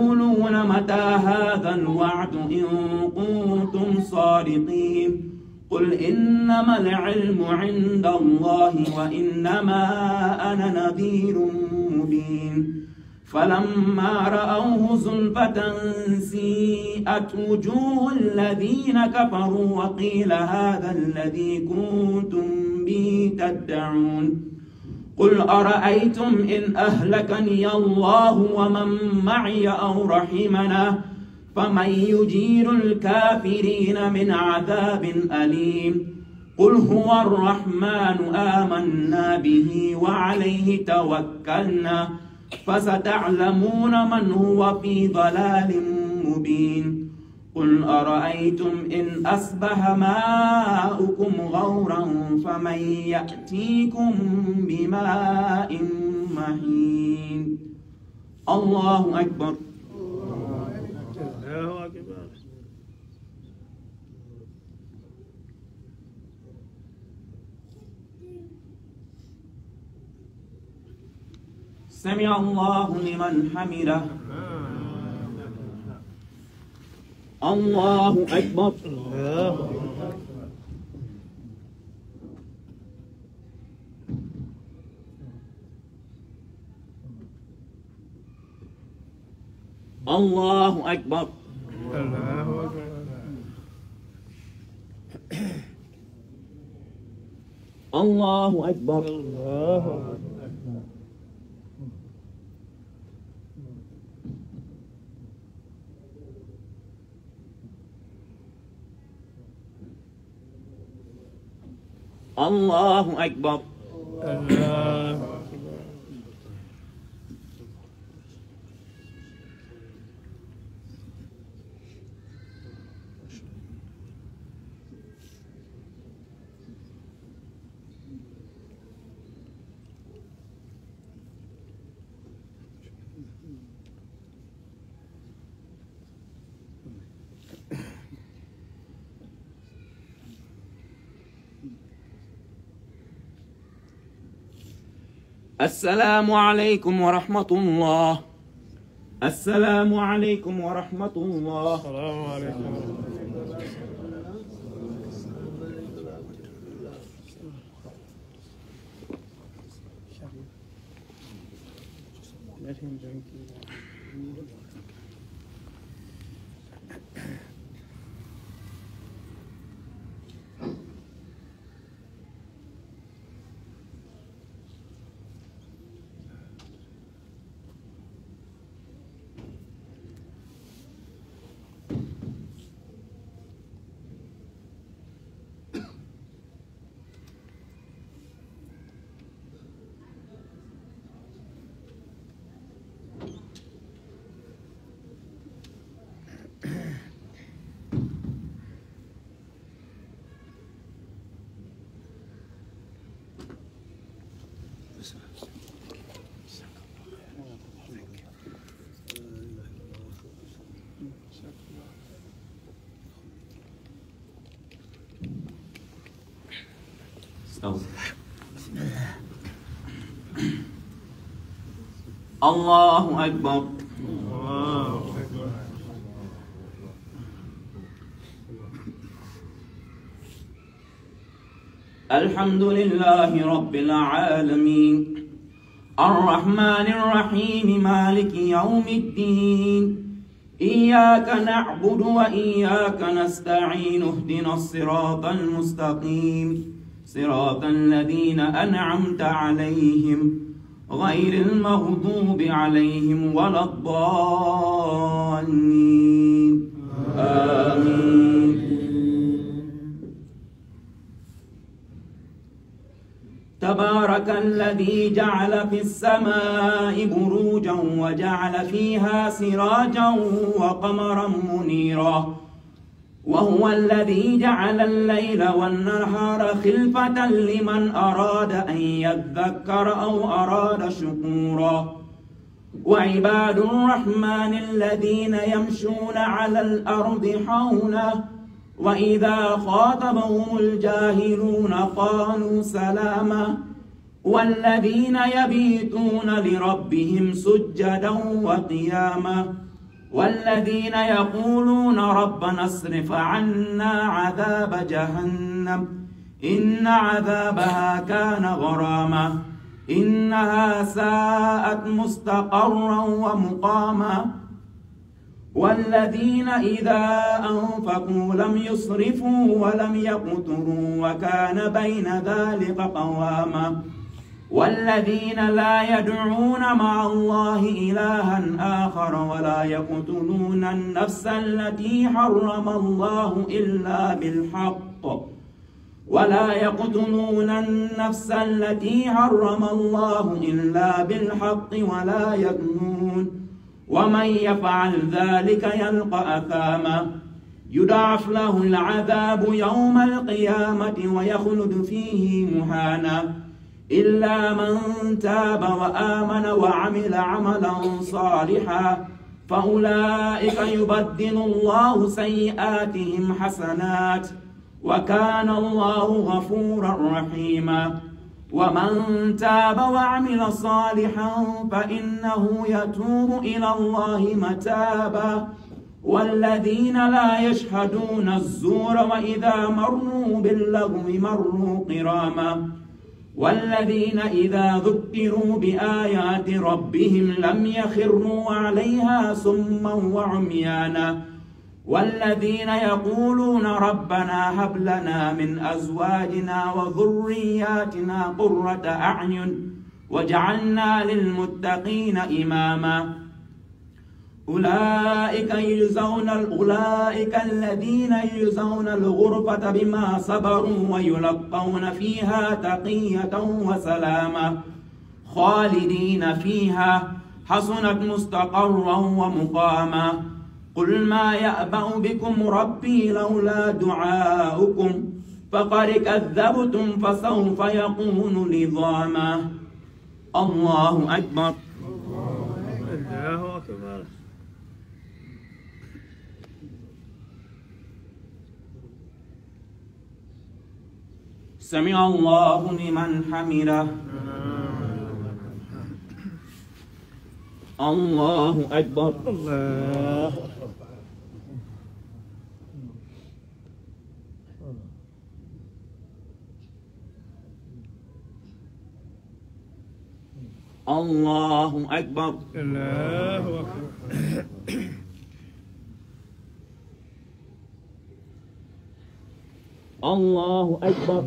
ويقولون متى هذا الوعد إن كنتم صادقين قل إنما العلم عند الله وإنما أنا نذير مبين فلما رأوه زلفة سيئت وجوه الذين كفروا وقيل هذا الذي كنتم به تدعون قل أرأيتم إن أهلكني الله ومن معي أو رحمنا فمن يجير الكافرين من عذاب أليم قل هو الرحمن آمنا به وعليه توكلنا فستعلمون من هو في ضلال مبين قل أرأيتم إن أصبح ماؤكم غورا فمن يأتيكم بماء مهين الله أكبر الله أكبر. سمع الله لمن حمده الله أكبر الله أكبر الله أكبر. الله أكبر الله أكبر. الله أكبر الله أكبر. السلام عليكم ورحمة الله السلام عليكم ورحمة الله السلام عليكم. Let him drink you. الله أكبر الله أكبر. الحمد لله رب العالمين الرحمن الرحيم مالك يوم الدين إياك نعبد وإياك نستعين اهدنا الصراط المستقيم صراط الذين أنعمت عليهم غير المغضوب عليهم ولا الضالين آمين. تبارك الذي جعل في السماء بروجا وجعل فيها سراجا وقمرا منيرا وهو الذي جعل الليل والنهار خلفة لمن أراد أن يذكر أو أراد شكورا وعباد الرحمن الذين يمشون على الأرض حونا وإذا خاطبهم الجاهلون قالوا سلاما والذين يبيتون لربهم سجدا وقياما والذين يقولون ربنا اصرف عنا عذاب جهنم جهنم إن عذابها كان غراما إنها ساءت مستقرا ومقاما والذين إذا أنفقوا لم يسرفوا ولم يقتروا وكان بين ذلك قواما والذين لا يدعون مع الله إلها آخر ولا يقتلون النفس التي حرم الله إلا بالحق ولا يقتلون النفس التي حرم الله إلا بالحق ولا يزنون ومن يفعل ذلك يلقى أثاما يضاعف له العذاب يوم القيامة ويخلد فيه مهانا إلا من تاب وآمن وعمل عملا صالحا فأولئك يبدل الله سيئاتهم حسنات وكان الله غفورا رحيما ومن تاب وعمل صالحا فإنه يتوب إلى الله متابا والذين لا يشهدون الزور وإذا مروا باللغو مروا قراما والذين إذا ذكروا بآيات ربهم لم يخروا عليها صما وعميانا والذين يقولون ربنا هب لنا من أزواجنا وذرياتنا قرة أعين واجعلنا للمتقين إماما أولئك يجزون أولئك الذين يجزون الغرفة بما صبروا ويلقون فيها تقية وسلاما خالدين فيها حسنت مستقرا ومقاما قل ما يأبأ بكم ربي لولا دعاؤكم فقد كذبتم فسوف يكون لظاما الله أكبر الله أكبر سمع الله لمن حمده الله أكبر الله الله أكبر الله أكبر الله أكبر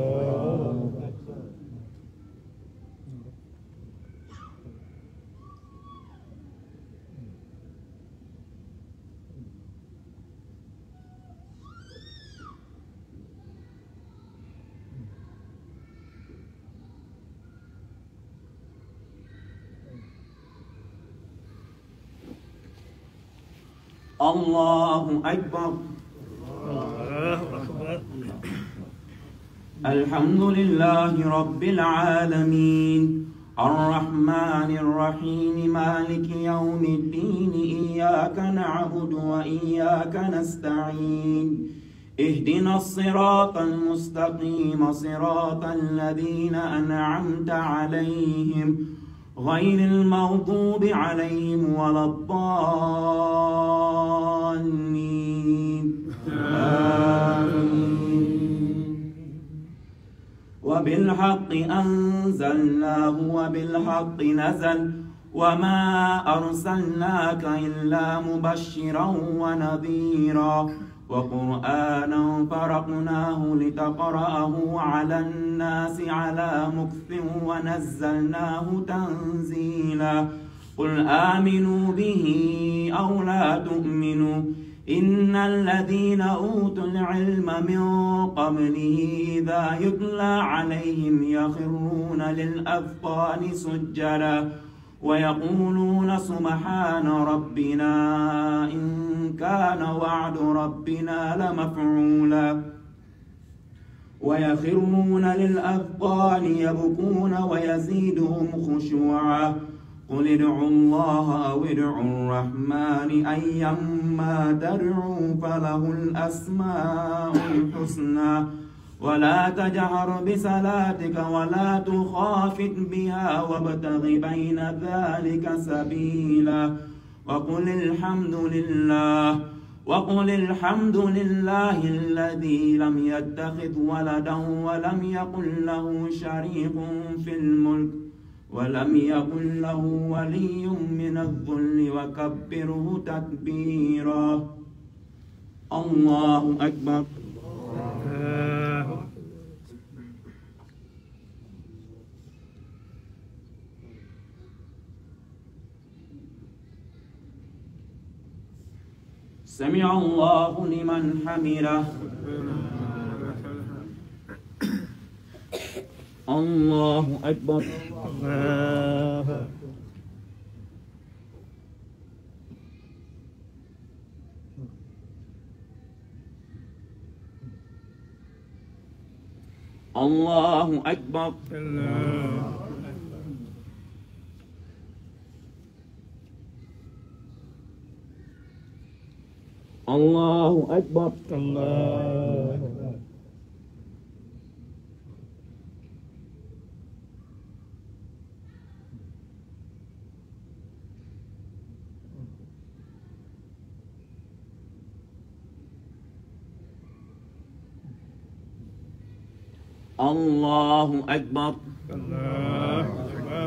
الله أكبر الله أكبر الحمد لله رب العالمين الرحمن الرحيم مالك يوم الدين إياك نعبد وإياك نستعين اهدنا الصراط المستقيم صراط الذين أنعمت عليهم غير المغضوب عليهم ولا الضالين آمين وبالحق أنزلناه وبالحق نزل وما أرسلناك إلا مبشرا ونذيرا وقرآنا فرقناه لتقرأه على الناس على مكث ونزلناه تنزيلا قل آمنوا به أو لا تؤمنوا إن الذين أوتوا العلم من قبله إذا يتلى عليهم يخرون للأذقان سجدا ويقولون سبحان ربنا إن كان وعد ربنا لمفعولا ويخرون للأذقان يبكون ويزيدهم خشوعا قل ادعوا الله أو ادعوا الرحمن أيما تدعوا فله الأسماء الحسنى ولا تجهر بصلاتك ولا تخافت بها وابتغ بين ذلك سبيلا وقل الحمد لله وقل الحمد لله الذي لم يتخذ ولدا ولم يكن له شريك في الملك ولم يكن له ولي من الذل وكبره تكبيرا. الله أكبر. سمع الله لمن حمده. الله أكبر. الله أكبر. الله أكبر. الله أكبر. الله أكبر.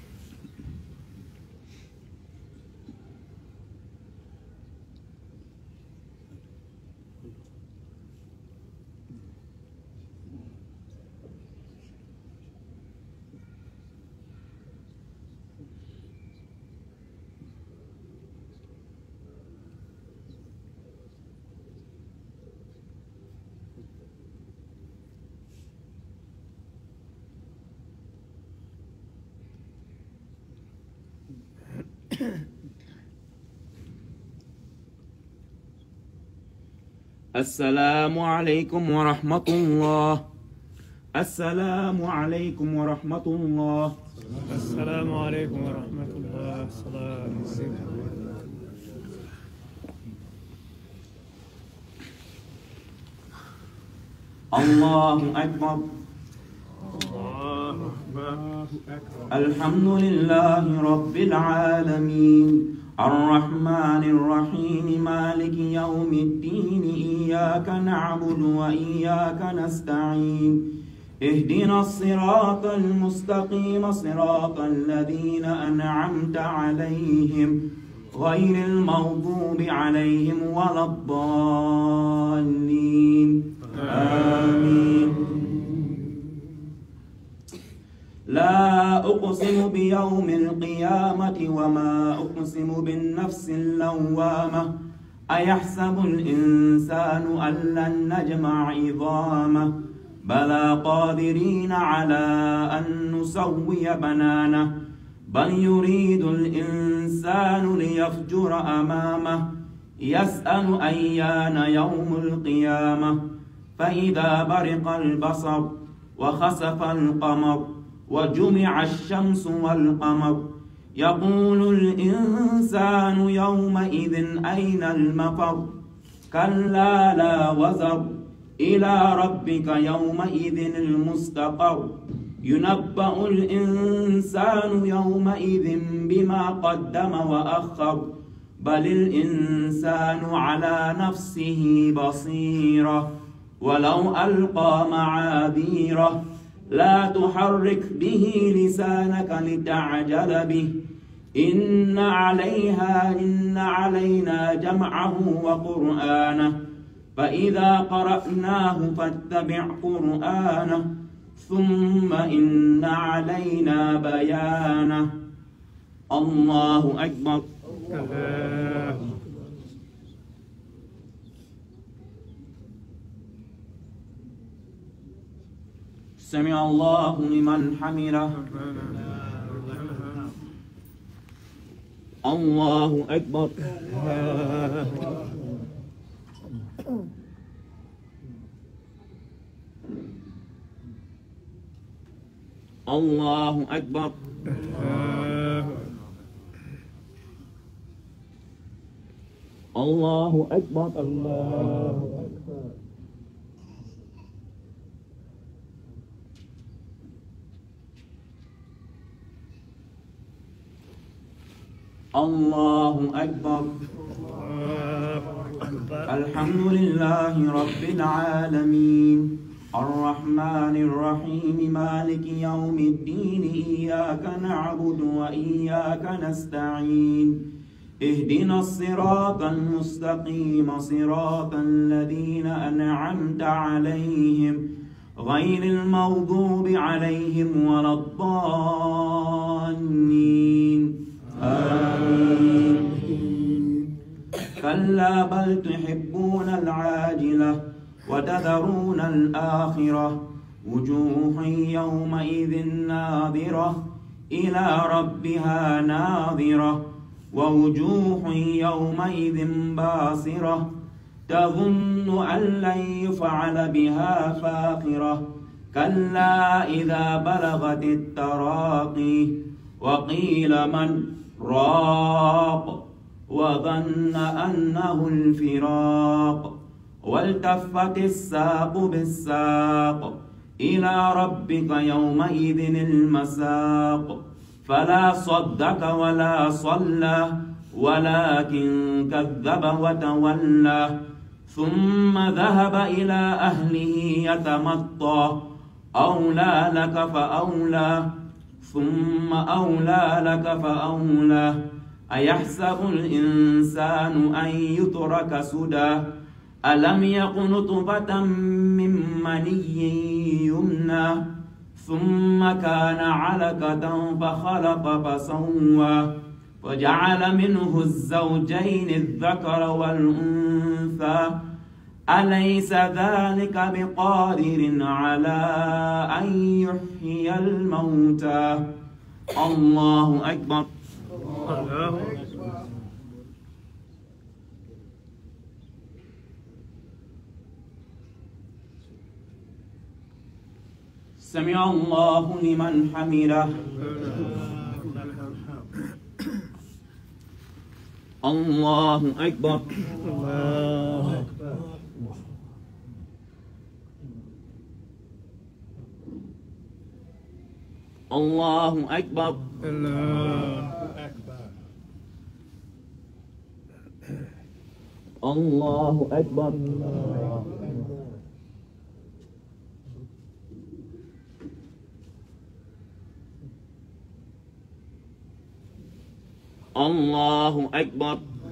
السلام عليكم ورحمة الله. السلام عليكم ورحمة الله. السلام عليكم ورحمة الله. السلام عليكم. الله أكبر. الله أكبر. الحمد لله رب العالمين الرحمن الرحيم مالك يوم الدين إياك نعبد وإياك نستعين اهدنا الصراط المستقيم صراط الذين أنعمت عليهم غير المغضوب عليهم ولا الضالين آمين. لا أقسم بيوم القيامة وما أقسم بالنفس اللوامة أيحسب الإنسان أن لن نجمع عظامه بلى قادرين على أن نسوي بنانه بل يريد الإنسان ليفجر أمامه يسأل أيان يوم القيامة فإذا برق البصر وخسف القمر وجمع الشمس والقمر يقول الإنسان يومئذ أين المفر كلا لا وزر إلى ربك يومئذ المستقر ينبأ الإنسان يومئذ بما قدم وأخر بل الإنسان على نفسه بصيرة ولو ألقى معاذيره لا تحرك به لسانك لتعجل به إن عليها إن علينا جمعه وقرآنه فإذا قرأناه فاتبع قرآنه ثم إن علينا بيانه. الله أكبر. سمع الله لمن حمده. الله أكبر. الله أكبر. الله أكبر. الله أكبر. الله أكبر. الحمد لله رب العالمين الرحمن الرحيم مالك يوم الدين إياك نعبد وإياك نستعين اهدنا الصراط المستقيم صراط الذين أنعمت عليهم غير المغضوب عليهم ولا الضالين آمين كلا بل تحبون العاجلة وتذرون الآخرة وجوه يومئذ ناظرة إلى ربها ناظرة ووجوه يومئذ باصرة تظن أن لن يفعل بها فاقرة كلا إذا بلغت التراقي وقيل من راق وظن أنه الفراق والتفت الساق بالساق إلى ربك يومئذ المساق فلا صدق ولا صلى ولكن كذب وتولى ثم ذهب إلى أهله يتمطى أولى لك فأولى ثم أولى لك فأولى أيحسب الإنسان أن يترك سدى ألم يك نطفة من مني يمنى ثم كان علقة فخلق فسوى وجعل منه الزوجين الذكر والأنثى أليس ذلك بقادر على أن يحيي الموتى الله أكبر الله سمع الله لمن حمده الله أكبر الله الله أكبر الله الله أكبر الله أكبر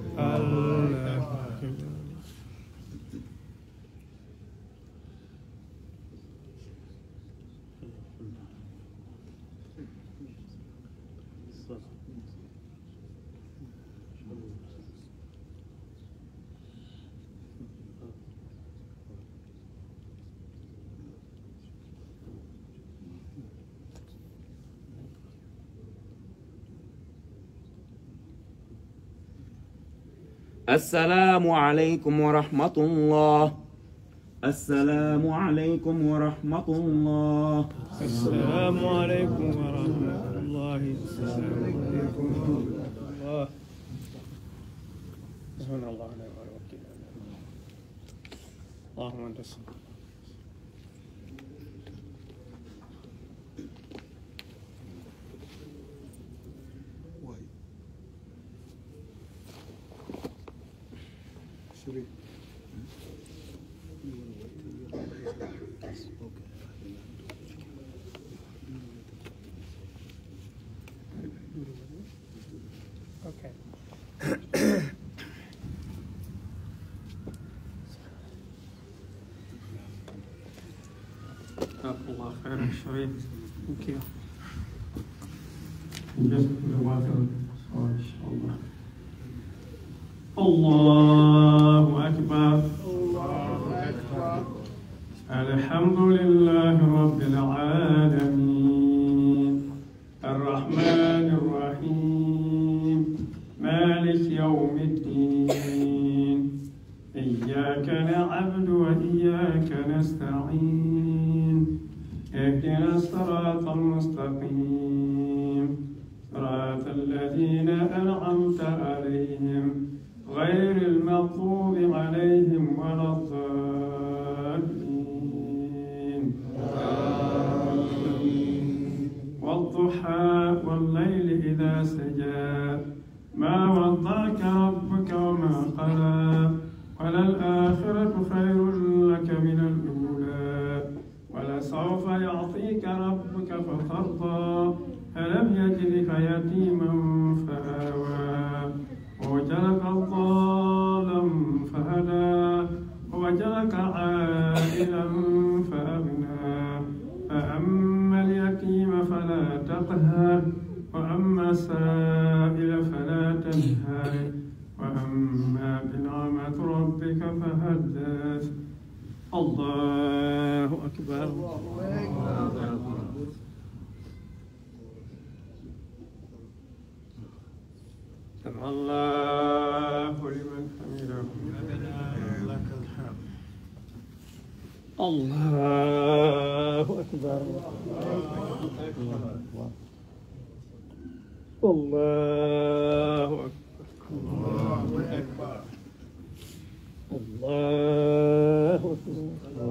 السلام عليكم ورحمة الله السلام عليكم ورحمة الله السلام عليكم ورحمة الله السلام عليكم ورحمة الله سبحان الله لا إله إلا الله اللهم أنت الصمد Okay. Allah khairan, Sharif. Thank you. Just the water, inshallah. Allahu Akbar. Allahu Akbar. Alhamdulillah Rabbil Alameen. Ar-Rahman Ar-Rahim. Malik Yawm Ad-Din. إياك نعبد وإياك نستعين اهدنا الصراط المستقيم صراط الذين أنعمت عليهم غير المغضوب عليهم ولا الضالين والضحى والليل إذا سجى ما وضعك ربك وما قلى وللآخرة خير لك من الأولى ولسوف يعطيك ربك فترضى ألم يجدك يتيما فآوى ووجدك ضالا فهدى ووجدك عائلا فأغنى فأما اليتيم فلا تقهر وأما السائل فلا تنهر وأما بنعمة ربك فحدث. الله أكبر. سمع الله لمن حمده. لك الحمد. الله أكبر. الله أكبر. الله أكبر. الله أكبر.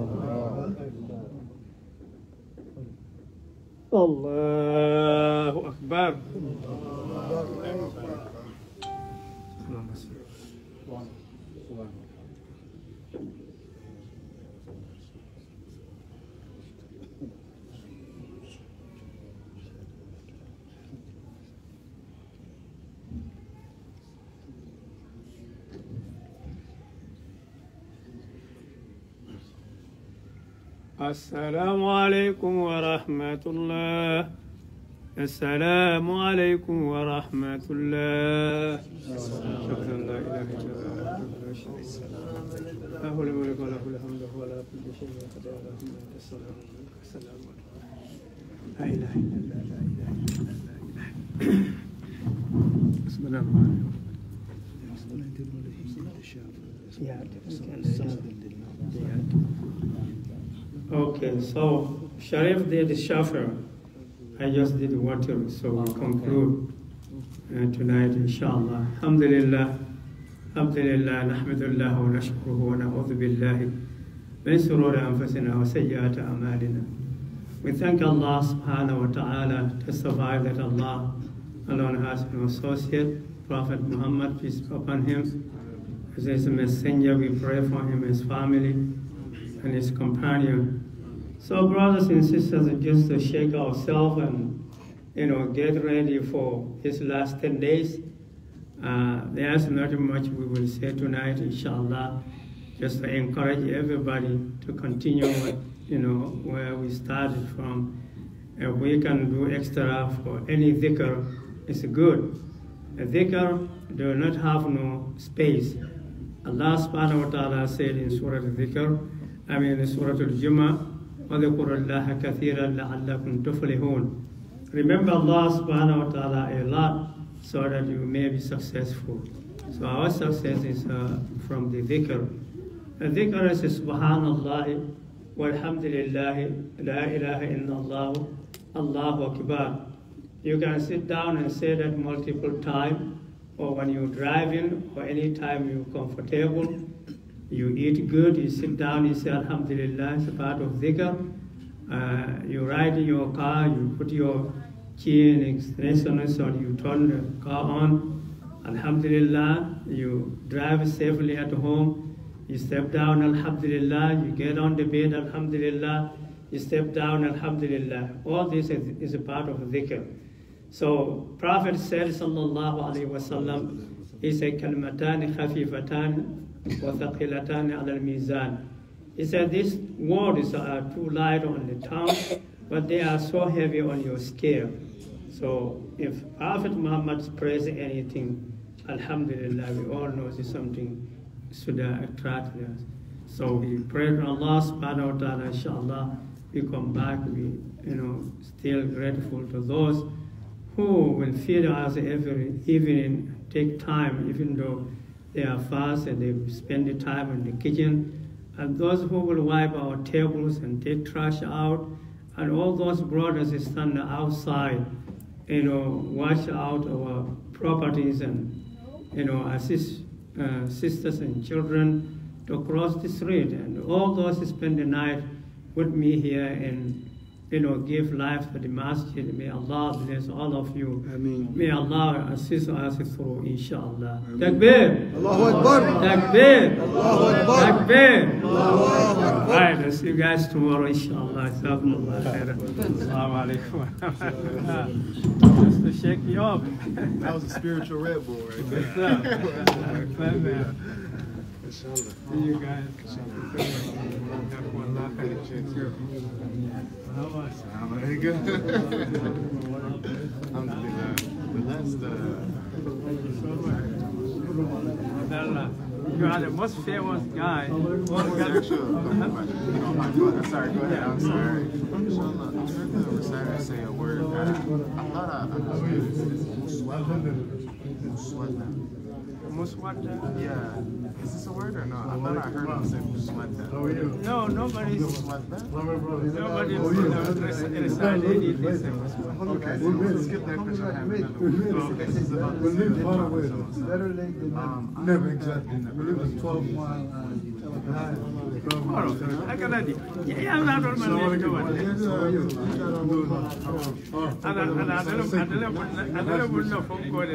الله أكبر. السلام عليكم ورحمة الله. السلام عليكم ورحمة الله. شكرا لا إله إلا الله لا شريك له له الملك وله الحمد وهو على كل شيء قدير اللهم أنت السلام عليك السلام لا إله إلا الله لا إله إلا الله لا إله. بسم الله الرحمن الرحيم. Okay, so Sharif did the shafir. I just did water, so we conclude uh, tonight, inshallah. Alhamdulillah, alhamdulillah, nahmadulillah wa nashkuruhu wa na'udhu billahi min sururi anfusina wa sayyiati a'malina. We thank Allah subhanahu wa ta'ala, testify that Allah alone has no associate. Prophet Muhammad, peace be upon him, as his messenger, we pray for him, his family, and his companion. So brothers and sisters, just to shake ourselves and, you know, get ready for his last ten days. Uh, there's not much we will say tonight, inshallah. Just to encourage everybody to continue with, you know, where we started from. If we can do extra for any dhikr, it's good. A dhikr do not have no space. Allah subhanahu wa ta'ala said in Surah Al-Dhikr, I mean in Surah Al-Jumu'ah, وَذِكُرُ اللَّهَ كَثِيرًا لَعَلَّكُمْ تُفْلِحُونَ. Remember Allah subhanahu wa ta'ala a lot so that you may be successful. So our success is uh, from the dhikr. The dhikr is subhanallah walhamdulillah la ilaha illallah Allahu Akbar. You can sit down and say that multiple times, or when you're driving, or any time you're comfortable. You eat good, you sit down, you say alhamdulillah, it's a part of dhikr. Uh, you ride in your car, you put your key in extensions, or you turn the car on, alhamdulillah. You drive safely at home, you step down, alhamdulillah. You get on the bed, alhamdulillah. You step down, alhamdulillah. All this is, is a part of dhikr. So Prophet said, sallallahu alaihi wasallam, he said, kalimatani khafifatan وَثَقِلَتَانِ عَلَى الْمِيزَانِ. He said these words are too light on the tongue, but they are so heavy on your scale. So if Prophet Muhammad prays anything, alhamdulillah, we all know this is something should attract us. So we pray to Allah subhanahu wa ta'ala, inshallah, we come back, we, you know, still grateful to those who will feed us every evening, take time, even though they are fast and they spend the time in the kitchen, and those who will wipe our tables and take trash out, and all those brothers who stand outside, you know, watch out our properties and, you know, assist uh, sisters and children to cross the street, and all those who spend the night with me here in, you know, give life to the masjid. May Allah bless all of you. Ameen. May Allah assist us through, inshallah. Takbir! Allahu Akbar. Takbir! Allahu Akbar. Takbir! Allahu Akbar. All right, I'll see you guys tomorrow, inshallah. Jazakumullah khairan. Assalamu alaikum. Just to shake you up. That was a spiritual Red Bull right there. Inshallah. Inshallah. See you guys. Alhamdulillah. But that's the. You are the most famous guy. Actually, I'm sorry, go ahead. I'm sorry. Inshallah, I heard the reciter say a word that I, I thought I understood. Muswadda. Muswadda. Muswadda? Yeah. Is this a word or not? I thought I heard him say Muswadda. No, nobody's. Muswadda? Nobody's recited anything. Okay, so let's skip that question. I have another one. This is about the We live far Sirah away. Prophet. Better late than never. Um, I Never, heard exactly. in the We live early in twelve days, mile. I can add it. Yeah, I'm not on my next door. And I don't know from God.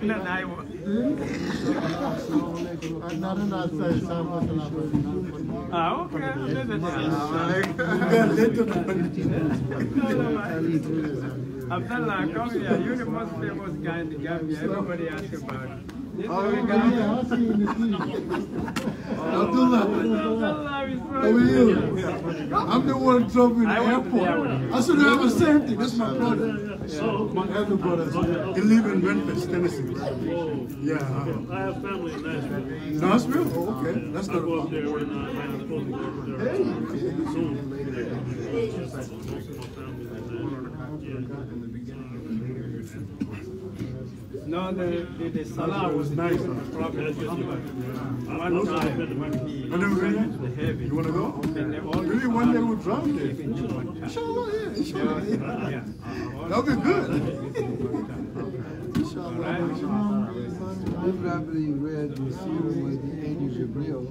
Ah, okay. Abdullah, come here. You're the most famous guy in the Gambia. Everybody asks about it. This Oh, is the yeah, guy. I see you in the T V. Abdullah. Abdullah is How are you? I'm the one jumping in the I went there with airport. him. I should have a same thing. This is my brother. My elder brother. He live in Memphis, Tennessee. Yeah. I have family in Nashville. Nashville? Oh, okay. That's I not go up there when uh, I'm supposed to go up there soon. No, the, the, the Salah was nice on the Prophet Muhammad. One time when he I never been the there. heavy. You want to go? And they all Maybe one day we'll drive there. Inshallah, yeah. Inshallah. Yeah. That'll be good. I probably read the Surah with the angel Jibreel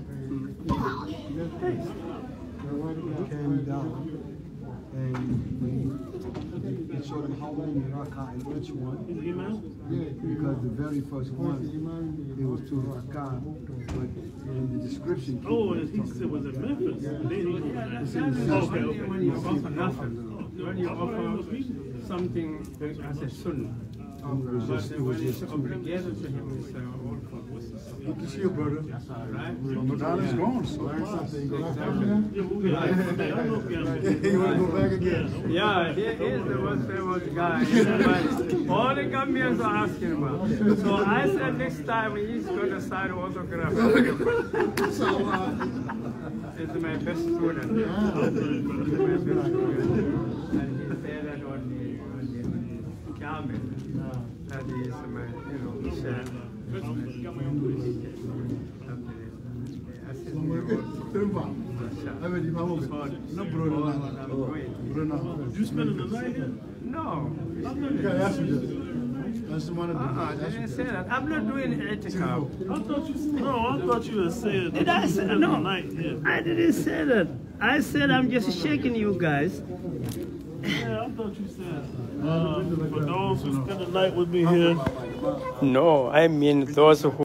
came down and we, it showed him how many rakah in each one. Yeah, because the very first one, it was two rakah, but in the description. Oh, and he said, was it Memphis? Then he was there. Okay, okay. When you offer nothing, when you offer something as a sunnah, It was but just, it when was it's just two. obligated to him, it's uh, all purpose. Good to see you, brother. Right? Ramadan is gone, so. Exactly. Yeah, we'll get it. I know Gambia. You want to go back again? Yeah, he is the most famous guy. But all the Gambians are asking about. So I said next time he's going to sign autograph. He's my best student. He's my best student. And he said that on the, on the, on the Camel. That is my, you know, share. I said, you know, No, brother. You spending the night here? no. You gotta ask me this. That's the one Uh-uh, I didn't say that. I'm not doing itikaf. I thought you, no, I thought you had said Did that I you say spent no? the night here. I didn't say that. I said I'm just shaking you guys. Yeah, I thought you said, uh, for those who spend the night with me here. No, I mean those who